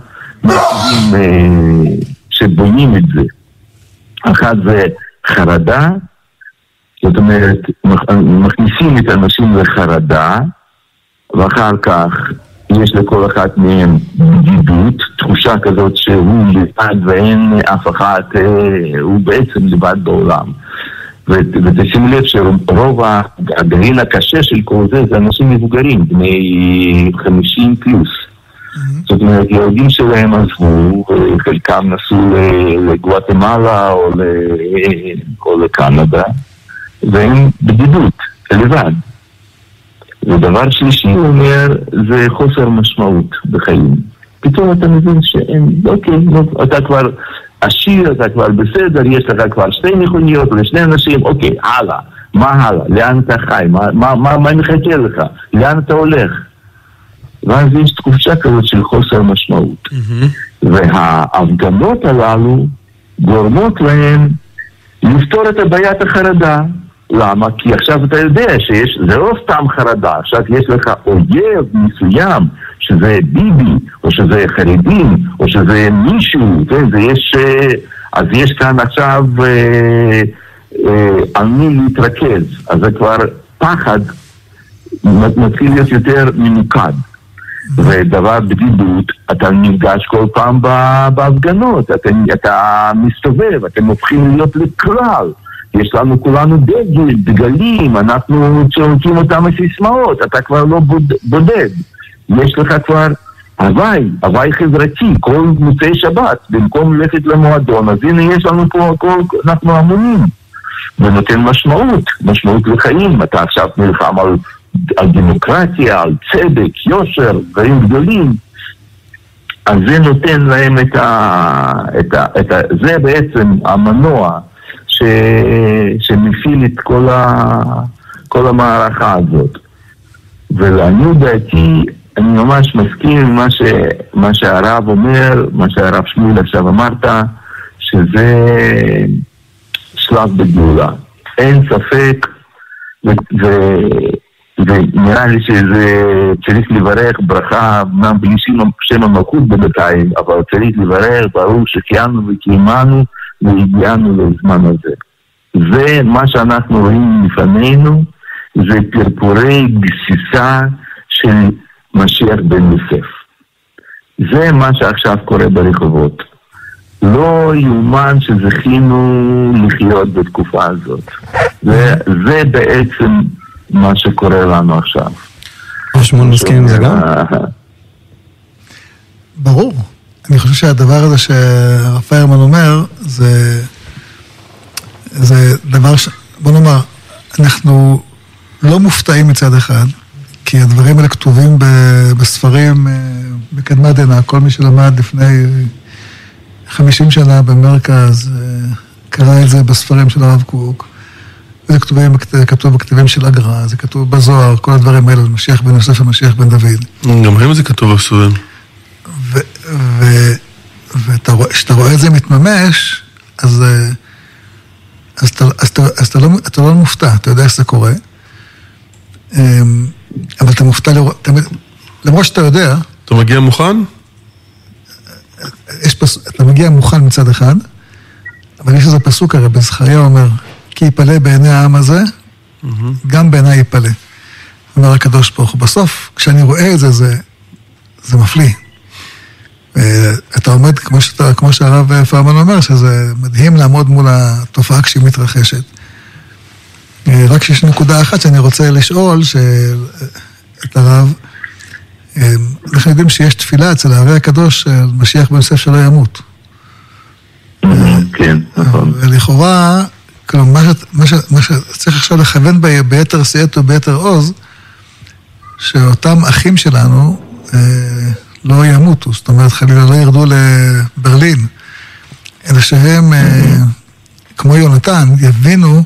מצבים שבונים את זה. אחד זה חרדה, זאת אומרת, מכניסים את האנשים לחרדה, ואחר כך יש לכל אחת מהם בדידות, תחושה כזאת שהוא לבד ואין אף אחד, הוא בעצם לבד בעולם. ותשימו לב שרוב הגרעין הקשה של כל זה, זה אנשים מבוגרים, בני חמישים פלוס. זאת אומרת, ילדים שלהם עזבו, חלקם נסעו לגואטמלה או לקנדה, והם בדידות, לבד. ודבר שלישי הוא אומר, זה חוסר משמעות בחיים. פתאום אתה מבין שאין, אוקיי, אתה כבר עשיר, אתה כבר בסדר, יש לך כבר שתי מכוניות לשני אנשים, אוקיי, הלאה. מה הלאה? לאן אתה חי? מה, מה, מה, מה מחכה לך? לאן אתה הולך? ואז יש תחושה כזאת של חוסר משמעות. Mm-hmm. וההפגנות הללו גורמות להם לפתור את הבעיית החרדה. למה? כי עכשיו אתה יודע שיש, זה לא סתם חרדה, עכשיו יש לך אויב מסוים, שזה ביבי, או שזה חרדים, או שזה מישהו, זה יש, אז יש כאן עכשיו אה, אה, על מי להתרכז, אז זה כבר פחד מתחיל להיות יותר ממוקד. ודבר בדידות, אתה נפגש כל פעם בהפגנות, אתה, אתה מסתובב, אתם הופכים להיות לכלל. יש לנו כולנו דגל, דגלים, אנחנו צורקים אותם הסיסמאות, אתה כבר לא בודד. יש לך כבר הוואי, הוואי חברתי, כל מוצאי שבת, במקום ללכת למועדון, אז הנה יש לנו פה הכל, אנחנו המונים. ונותן משמעות, משמעות לחיים. אתה עכשיו נלחם על, על דמוקרטיה, על צדק, יושר, דברים גדולים. אז זה נותן להם את ה... את ה, את ה זה בעצם המנוע ש, שמפעיל את כל, ה, כל המערכה הזאת. ולעניות דעתי, אני ממש מסכים מה, ש, מה שהרב אומר, מה שהרב שמואל עכשיו אמרת, שזה שלב בגאולה. אין ספק, ו, ו, ונראה לי שזה צריך לברך ברכה, אמנם בלי שם המלכות בינתיים, אבל צריך לברך, ברור שחיינו וקיימנו והגיענו לזמן הזה. זה מה שאנחנו רואים לפנינו, זה פרפורי גסיסה של משיח בן יוסף. זה מה שעכשיו קורה ברחובות. לא יאומן שזכינו לחיות בתקופה הזאת. זה, זה בעצם מה שקורה לנו עכשיו. שמואל מסכים עם זה גם? ברור. אני חושב שהדבר הזה שהרב פיירמן אומר, זה, זה דבר ש... בוא נאמר, אנחנו לא מופתעים מצד אחד, כי הדברים האלה כתובים בספרים מקדמת דנא. כל מי שלמד לפני חמישים שנה במרכז, קרא את זה בספרים של הרב קוק. זה כתובים, כתוב בכתבים של הגר"א, זה כתוב בזוהר, כל הדברים האלה, משיח בן יוסף ומשיח בן דוד. גם היום זה כתוב בספרים. וכשאתה רואה את זה מתממש, אז אתה לא מופתע, אתה יודע איך זה קורה. אבל אתה מופתע לראות, למרות שאתה יודע... אתה מגיע מוכן? אתה מגיע מוכן מצד אחד, אבל יש איזה פסוק הרי, בזכריה אומר, כי יפלא בעיני העם הזה, גם בעיני יפלא. אומר הקדוש ברוך הוא. בסוף, כשאני רואה את זה, זה מפליא. אתה עומד, כמו שהרב פרמן אומר, שזה מדהים לעמוד מול התופעה כשהיא מתרחשת. רק שיש נקודה אחת שאני רוצה לשאול, את הרב, אנחנו יודעים שיש תפילה אצל הרי הקדוש, משיח בן יוסף שלא ימות. כן, נכון. ולכאורה, כלומר, מה שצריך עכשיו לכוון ביתר שאת וביתר עוז, שאותם אחים שלנו לא ימותו, זאת אומרת, חלילה לא ירדו לברלין, אלא שהם, כמו יונתן, יבינו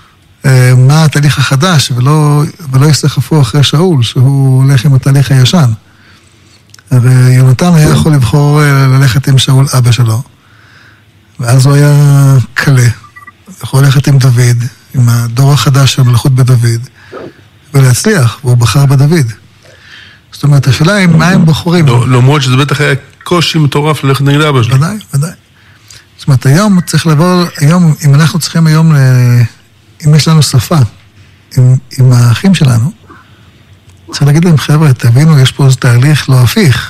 מה התהליך החדש, ולא, ולא יסחפו אחרי שאול, שהוא הולך עם התהליך הישן. הרי יונתן היה יכול לבחור ללכת עם שאול אבא שלו, ואז הוא היה קלה. יכול ללכת עם דוד, עם הדור החדש של מלכות בדוד, ולהצליח, והוא בחר בדוד. זאת אומרת, השאלה היא מה הם בוחרים. למרות שזה בטח היה קושי מטורף ללכת נגד אבא שלו. ודאי, ודאי. זאת אומרת, היום צריך לעבור, היום, אם אנחנו צריכים היום, אם יש לנו שפה, עם, עם האחים שלנו, צריך להגיד להם, חבר'ה, תבינו, יש פה איזה תהליך לא הפיך.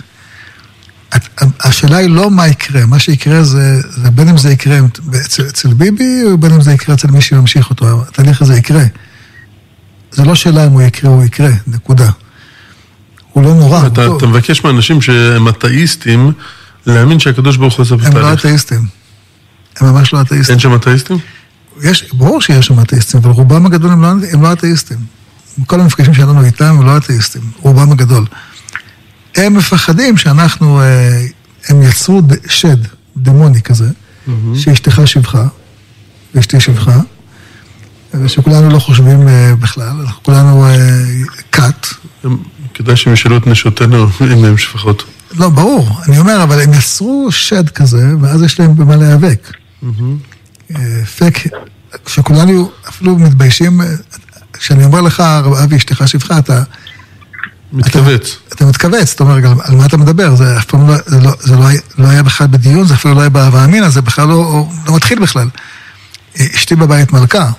השאלה היא לא מה יקרה, מה שיקרה זה, זה בין אם זה יקרה אצל, אצל ביבי, או בין אם זה יקרה אצל מי שממשיך אותו, התהליך הזה יקרה. זה לא שאלה אם הוא יקרה, הוא יקרה, נקודה. הוא לא נורא. אתה, אתה מבקש מאנשים שהם אתאיסטים, להאמין שהקדוש ברוך הוא עושה בתהליך. הם לא אתאיסטים. הם ממש לא אתאיסטים. אין שם אתאיסטים? יש, ברור שיש שם אתאיסטים, אבל רובם הגדול הם לא, הם לא אתאיסטים. כל המפגשים שלנו איתם הם לא אתאיסטים, רובם הגדול. הם מפחדים שאנחנו, הם יצרו שד דמוני כזה, שאשתך שבחה, ואשתי שבחה, ושכולנו לא חושבים בכלל, אנחנו כולנו קאט. כדאי שהם ישאלו את נשותינו אם הם שפחות. לא, ברור, אני אומר, אבל הם יצרו שד כזה, ואז יש להם במה להיאבק. פק, כשכולנו אפילו מתביישים, כשאני אומר לך, אבי, אשתך שבחה, אתה... מתכווץ. אתה מתכווץ, זאת אומרת, על מה אתה מדבר? זה אף פעם לא, זה לא, זה לא, היה, לא היה בכלל בדיון, זה אפילו לא היה באהבה אמינה, זה בכלל לא, לא מתחיל בכלל. אשתי בבית מלכה,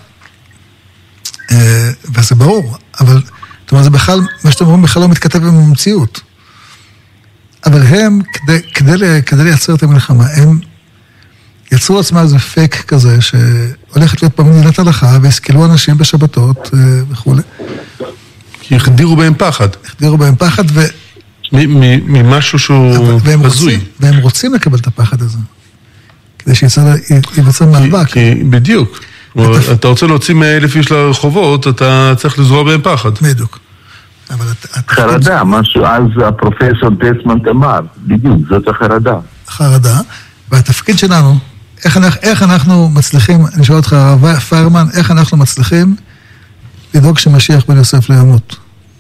וזה ברור, אבל, זאת אומרת, זה בכלל, מה שאתם אומרים בכלל לא מתכתב עם המציאות. אבל הם, כדי, כדי, כדי לייצר את המלחמה, הם יצרו עצמם איזה פייק כזה, שהולכת להיות במדינת הלכה, והסכלו אנשים בשבתות וכו'. כי החדירו בהם פחד. החדירו בהם פחד, ו... ממשהו שהוא הזוי. והם רוצים לקבל את הפחד הזה, כדי שיבצע מאבק. בדיוק. אתה רוצה להוציא מאה אלף איש לרחובות, אתה צריך לזרוע בהם פחד. בדיוק. חרדה, משהו אז הפרופסור דסמונד אמר, בדיוק, זאת החרדה. חרדה, והתפקיד שלנו, איך אנחנו מצליחים, אני שואל אותך, הרב פיירמן, איך אנחנו מצליחים לדאוג שמשיח בן יוסף לא ימות?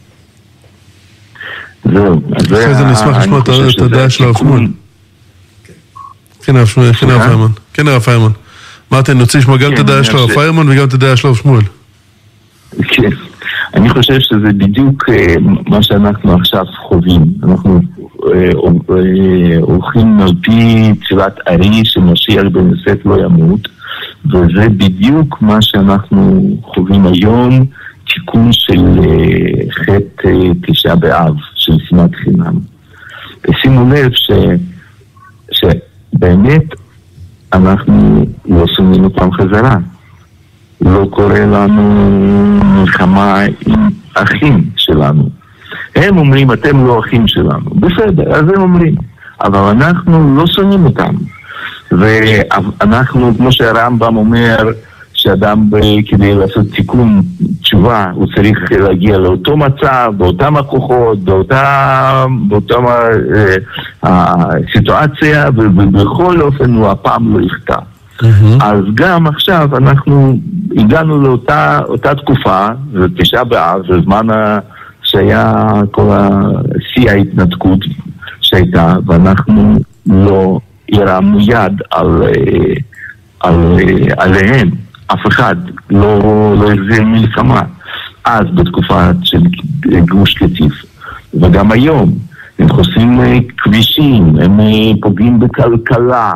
זהו. אחרי זה נשמח לשמוע את הדעה של הרב שמואל. כן, הרב פיירמן. כן, הרב פיירמן. אמרתי, אני רוצה לשמוע גם את הדעה של הרב פיירמן וגם את הדעה של הרב שמואל. כן. אני חושב שזה בדיוק מה שאנחנו עכשיו חווים. אנחנו הולכים על פי תפילת ארי שמשיח בן יוסף לא ימות, וזה בדיוק מה שאנחנו חווים היום, תיקון של חטא תשעה באב, של שנאת חינם. ושימו לב ש, שבאמת אנחנו לא שומעים אותם חזרה. לא קורה לנו מלחמה עם אחים שלנו. הם אומרים, אתם לא אחים שלנו. בסדר, אז הם אומרים. אבל אנחנו לא שונאים אותם. ואנחנו, כמו שהרמב"ם אומר, שאדם כדי לעשות תיקון תשובה, הוא צריך להגיע לאותו מצב, באותם הכוחות, באותה, באותה הסיטואציה, ובכל אופן הוא הפעם לא יחטא. Mm-hmm. אז גם עכשיו אנחנו הגענו לאותה אותה תקופה, זה תשעה באב, זה זמן שהיה כל השיא ההתנתקות שהייתה, ואנחנו לא הרמנו יד על, על, עליהם. אף אחד לא, לא החזיר מלחמה. אז בתקופה של גוש קטיף. וגם היום, הם חוסמים כבישים, הם פוגעים בכלכלה,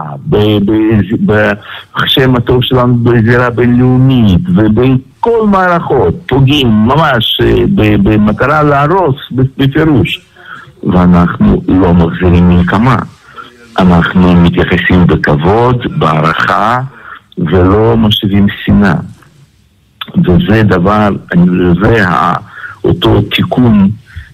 בשם הטוב שלנו בזירה בינלאומית, ובכל מערכות, פוגעים ממש במטרה להרוס בפירוש. ואנחנו לא מחזירים מלחמה. אנחנו מתייחסים בכבוד, בערכה, ולא משאירים שנאה. וזה דבר, זה אותו תיקון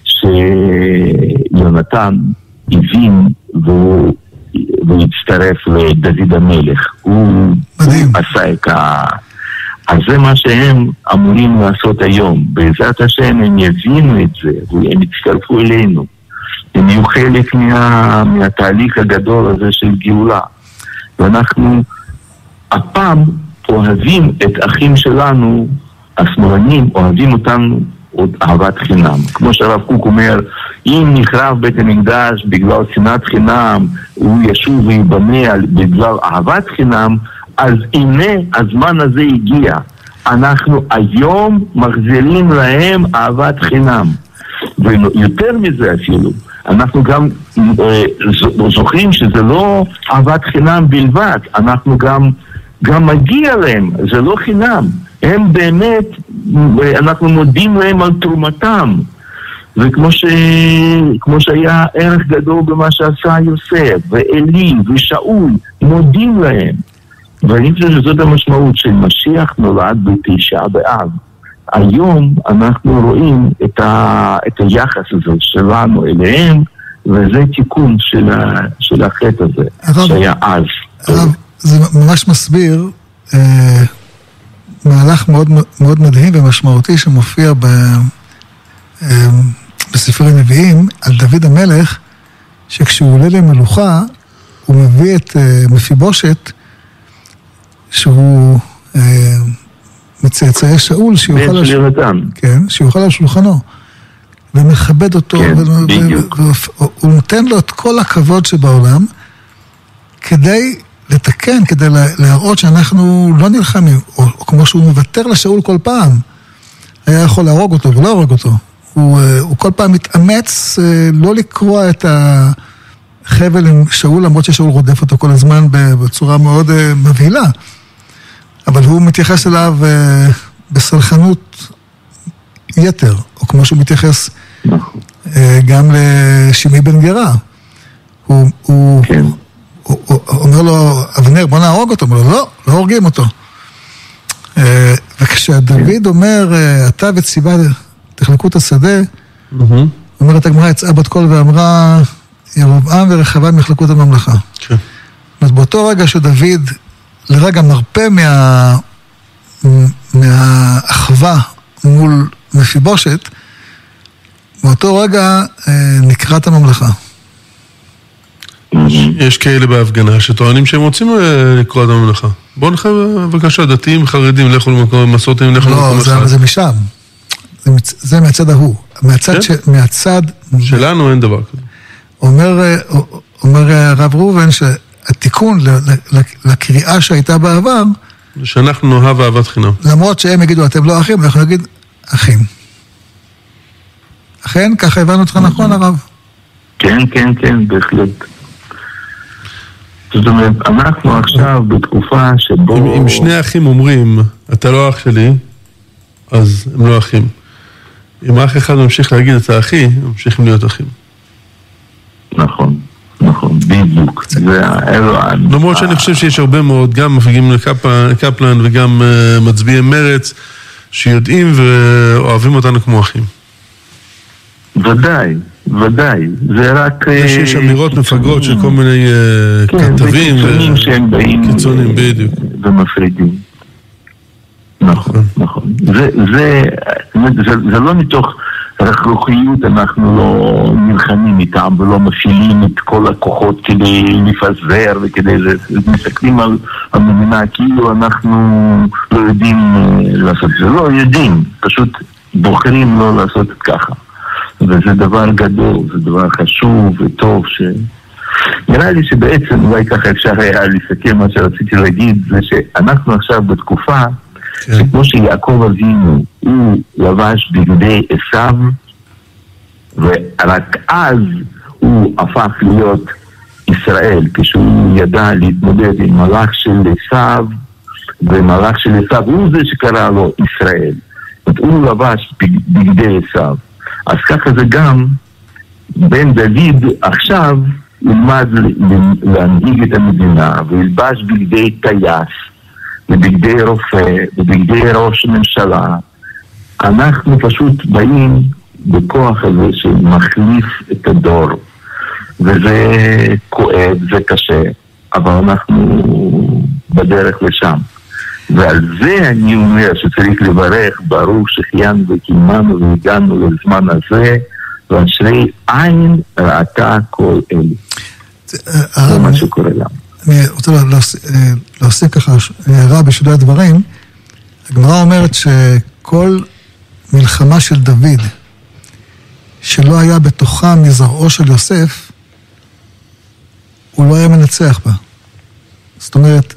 שיונתן הבין והוא, והוא הצטרף לדוד המלך. הוא, הוא עשה את ה... אז זה מה שהם אמורים לעשות היום. בעזרת השם הם יבינו את זה, והם יצטרפו אלינו. הם יהיו חלק מה, מהתהליך הגדול הזה של גאולה. ואנחנו הפעם אוהבים את אחים שלנו, השמאלנים, אוהבים אותנו עוד אהבת חינם. כמו שהרב קוק אומר, אם נחרב בית המקדש בגלל שנאת חינם, הוא ישוב ויבנה בגלל אהבת חינם, אז הנה הזמן הזה הגיע. אנחנו היום מחזירים להם אהבת חינם. ויותר מזה אפילו, אנחנו גם זוכרים שזה לא אהבת חינם בלבד, אנחנו גם גם מגיע להם, זה לא חינם. הם באמת, אנחנו מודים להם על תרומתם. וכמו ש... כמו שהיה ערך גדול במה שעשה יוסף, ואלי, ושאול, מודים להם. ואני חושב שזאת המשמעות של משיח נולד בתשעה באב. היום אנחנו רואים את, ה... את היחס הזה שלנו אליהם, וזה תיקון של, ה... של החטא הזה, הרב, שהיה אז. הרב, זה ממש מסביר אה, מהלך מאוד, מאוד מדהים ומשמעותי שמופיע ב, אה, בספר הנביאים על דוד המלך, שכשהוא עולה למלוכה, הוא מביא את אה, מפיבושת, שהוא אה, מצאצאי שאול, שיוכל על, ש... כן, שיוכל על שולחנו, ומכבד אותו, כן, והוא נותן לו את כל הכבוד שבעולם, כדי לתקן, כדי להראות שאנחנו לא נלחמים, או, או כמו שהוא מוותר לשאול כל פעם, היה יכול להרוג אותו ולא להרוג אותו. הוא, הוא כל פעם מתאמץ לא לקרוע את החבל עם שאול, למרות ששאול רודף אותו כל הזמן בצורה מאוד מבהילה. אבל הוא מתייחס אליו בסלחנות יתר, או כמו שהוא מתייחס גם לשמעי בן גרה. הוא... הוא כן. הוא אומר לו, אבנר, בוא נהרוג אותו. הוא אומר לו, לא, לא הורגים אותו. וכשדוד אומר, אתה וציווה תחלקו את השדה, אומרת הגמרא, יצאה בת קול ואמרה, ירבעם ורחבעם יחלקו את הממלכה. אז באותו רגע שדוד לרגע מרפא מהאחווה מול מפיבושת, באותו רגע נקראת הממלכה. יש כאלה בהפגנה שטוענים שהם רוצים לקרוא את הממלכה. בואו נחם בבקשה, דתיים, חרדים, לכו למקום, מסורתיים, לכו למקום אחד. לא, זה משם. זה מהצד ההוא. מהצד... שלנו אין דבר כזה. אומר הרב ראובן שהתיקון לקריאה שהייתה בעבר... שאנחנו נאהב אהבת חינם. למרות שהם יגידו, אתם לא אחים, אנחנו נגיד, אחים. אכן, ככה הבנו אותך נכון, הרב? כן, כן, כן, בהחלט. זאת אומרת, אנחנו עכשיו בתקופה שבו... אם שני אחים אומרים, אתה לא אח שלי, אז הם לא אחים. אם אח אחד ממשיך להגיד את האחי, הם ממשיכים להיות אחים. נכון, נכון, בדיוק. למרות שאני חושב שיש הרבה מאוד, גם מפגיעים לקפלן וגם מצביעי מרץ, שיודעים ואוהבים אותנו כמו אחים. ודאי, ודאי. זה רק... יש אמירות מפגרות של כל מיני כתבים וקיצונים שהם באים קיצונים, בדיוק. ומפרידים. נכון, נכון. זה, זה, זה, זה לא מתוך רכרוכיות, אנחנו לא נלחמים איתם ולא מפעילים את כל הכוחות כדי לפזר וכדי זה, מסתכלים על המדינה כאילו אנחנו לא יודעים לעשות זה, לא יודעים, פשוט בוחרים לא לעשות את ככה. וזה דבר גדול, זה דבר חשוב וטוב ש... נראה לי שבעצם אולי ככה אפשר היה לסכם מה שרציתי להגיד, זה שאנחנו עכשיו בתקופה שכמו שיעקב אבינו הוא לבש בגדי עשיו, ורק אז הוא הפך להיות ישראל, כשהוא ידע להתמודד עם מלאך של עשיו, ומלאך של עשיו הוא זה שקרא לו ישראל. הוא לבש בגדי עשיו. אז ככה זה גם בן דוד עכשיו ילמד להנהיג את המדינה, וילבש בגדי טייס, ובגדי רופא, ובגדי ראש ממשלה. אנחנו פשוט באים בכוח הזה שמחליף את הדור, וזה כואב, זה קשה, אבל אנחנו בדרך לשם. ועל זה אני אומר שצריך לברך, ברוך שהחיינו וקיימנו והגענו לזמן הזה, ואשרי עין ראתה כל אלה. זה מה שקורה לנו. אני רוצה להוסיף ככה הערה בשולי הדברים. הגמרא אומרת שכל מלחמה של דוד שלא היה בתוכה מזרעו של יוסף, הוא לא היה מנצח בה. זאת אומרת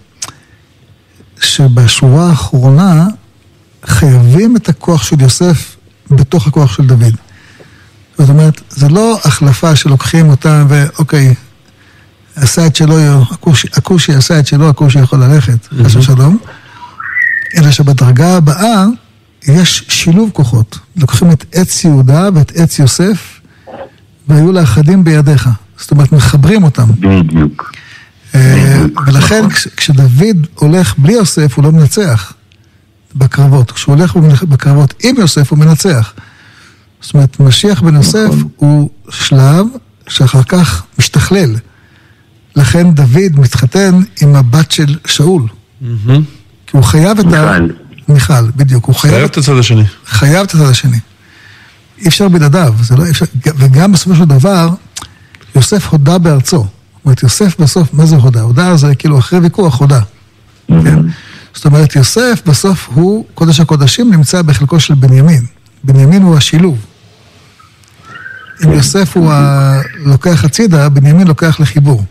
שבשורה האחרונה חייבים את הכוח של יוסף בתוך הכוח של דוד. זאת אומרת, זה לא החלפה שלוקחים אותם ואוקיי, עשה את שלו, הכושי עשה את שלו, הכושי יכול ללכת, חס ושלום, אלא שבדרגה הבאה יש שילוב כוחות. לוקחים את עץ יהודה ואת עץ יוסף, והיו לאחדים בידיך. זאת אומרת, מחברים אותם. בדיוק. ולכן כשדוד הולך בלי יוסף, הוא לא מנצח בקרבות. כשהוא הולך בקרבות עם יוסף, הוא מנצח. זאת אומרת, משיח בן יוסף הוא שלב שאחר כך משתכלל. לכן דוד מתחתן עם הבת של שאול. כי הוא חייב את ה... מיכל, בדיוק. הוא חייב את הצד השני. חייב את הצד השני. אי אפשר בלעדיו. וגם בסופו של דבר, יוסף הודה בארצו. זאת אומרת, יוסף בסוף, מה זה הודה? הודה זה כאילו אחרי ויכוח הודה. זאת אומרת, יוסף בסוף הוא, קודש הקודשים, נמצא בחלקו של בנימין. בנימין הוא השילוב. אם יוסף הוא לוקח הצידה, בנימין לוקח לחיבור.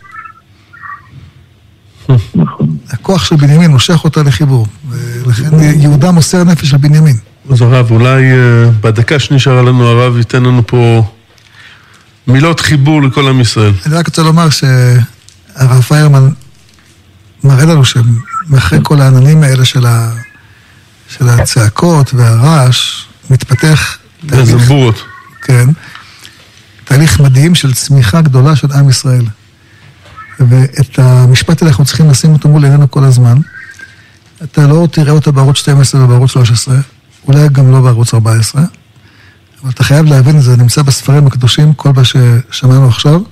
הכוח של בנימין מושך אותה לחיבור. ולכן יהודה מוסר נפש של בנימין. אז הרב, אולי בדקה שנשארה לנו הרב ייתן לנו פה מילות חיבור לכל עם ישראל. אני רק רוצה לומר שהרב פיירמן מראה לנו שמאחרי כל העננים האלה של, ה... של הצעקות והרעש, מתפתח תהליך, זמבורות. כן, תהליך מדהים של צמיחה גדולה של עם ישראל. ואת המשפט האלה אנחנו צריכים לשים אותו מול עינינו כל הזמן. אתה לא תראה אותו בערוץ שתים עשרה ובערוץ שלוש עשרה, אולי גם לא בערוץ ארבע עשרה, אבל אתה חייב להבין את זה, נמצא בספרים הקדושים, כל מה ששמענו עכשיו.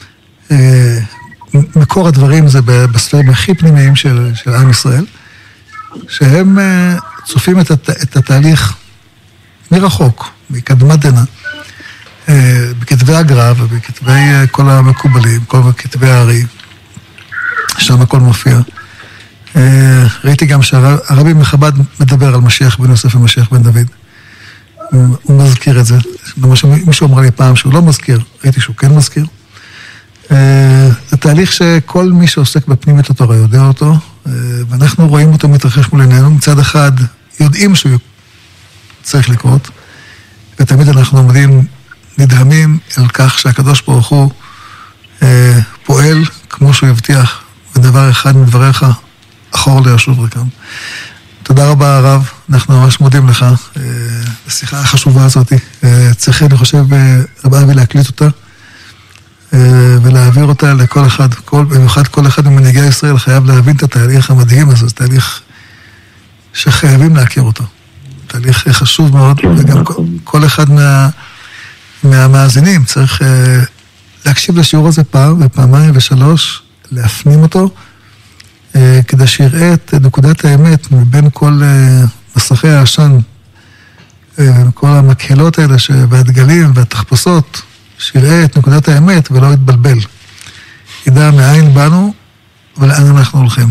מקור הדברים זה בספרים הכי פנימיים של, של עם ישראל, שהם צופים את, הת, את התהליך מרחוק, מקדמת דנא, בכתבי הגר"א ובכתבי כל המקובלים, כל כתבי הארי, שם הכל מופיע. ראיתי גם שהרבי מחב"ד מדבר על משיח בן יוסף ומשיח בן דוד. הוא מזכיר את זה. מישהו אמר לי פעם שהוא לא מזכיר, ראיתי שהוא כן מזכיר. זה תהליך שכל מי שעוסק בפנימיות התורה יודע אותו, ואנחנו רואים אותו מתרחש מול עינינו. מצד אחד יודעים שהוא צריך לקרות, ותמיד אנחנו עומדים נדהמים אל כך שהקדוש ברוך הוא אה, פועל כמו שהוא הבטיח, ודבר אחד מדבריך, אחור לישוב ריקם. תודה רבה הרב, אנחנו ממש מודים לך, אה, לשיחה החשובה הזאת. אה, צריך, אני חושב, אה, רב אבי להקליט אותה, אה, ולהעביר אותה לכל אחד, כל, במיוחד כל אחד ממנהיגי ישראל חייב להבין את התהליך המדהים הזה, זה תהליך שחייבים להכיר אותו. תהליך חשוב מאוד, וגם כל, כל אחד מה... מהמאזינים צריך uh, להקשיב לשיעור הזה פעם ופעמיים ושלוש, להפנים אותו, uh, כדי שיראה את נקודת האמת מבין כל uh, מסכי העשן, כל המקהלות האלה והדגלים והתחפושות, שיראה את נקודת האמת ולא יתבלבל. ידע מאין באנו ולאן אנחנו הולכים.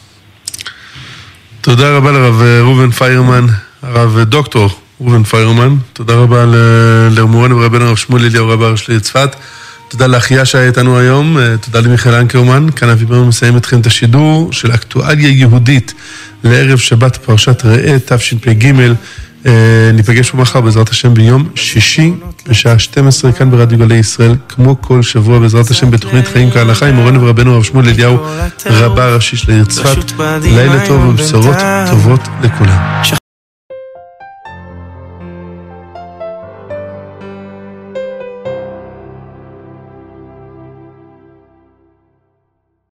תודה רבה לרב ראובן פיירמן, הרב דוקטור ראובן פיירמן, תודה רבה למורנו ורבנו הרב שמואל אליהו רב הראשי לצפת, תודה לאחיה שהיה איתנו היום, תודה למיכאל אנקרמן, כאן אבי ברמן מסיים אתכם את השידור של אקטואליה יהודית לערב שבת פרשת ראה תשפ"ג. ניפגש פה מחר בעזרת השם ביום שישי בשעה שתים עשרה כאן ברדיו גלי ישראל, כמו כל שבוע בעזרת השם בתוכנית חיים כהלכה עם מורנו ורבנו הרב שמואל אליהו רבה הראשי של העיר צפת. לילה טוב ובשורות טובות לכולם.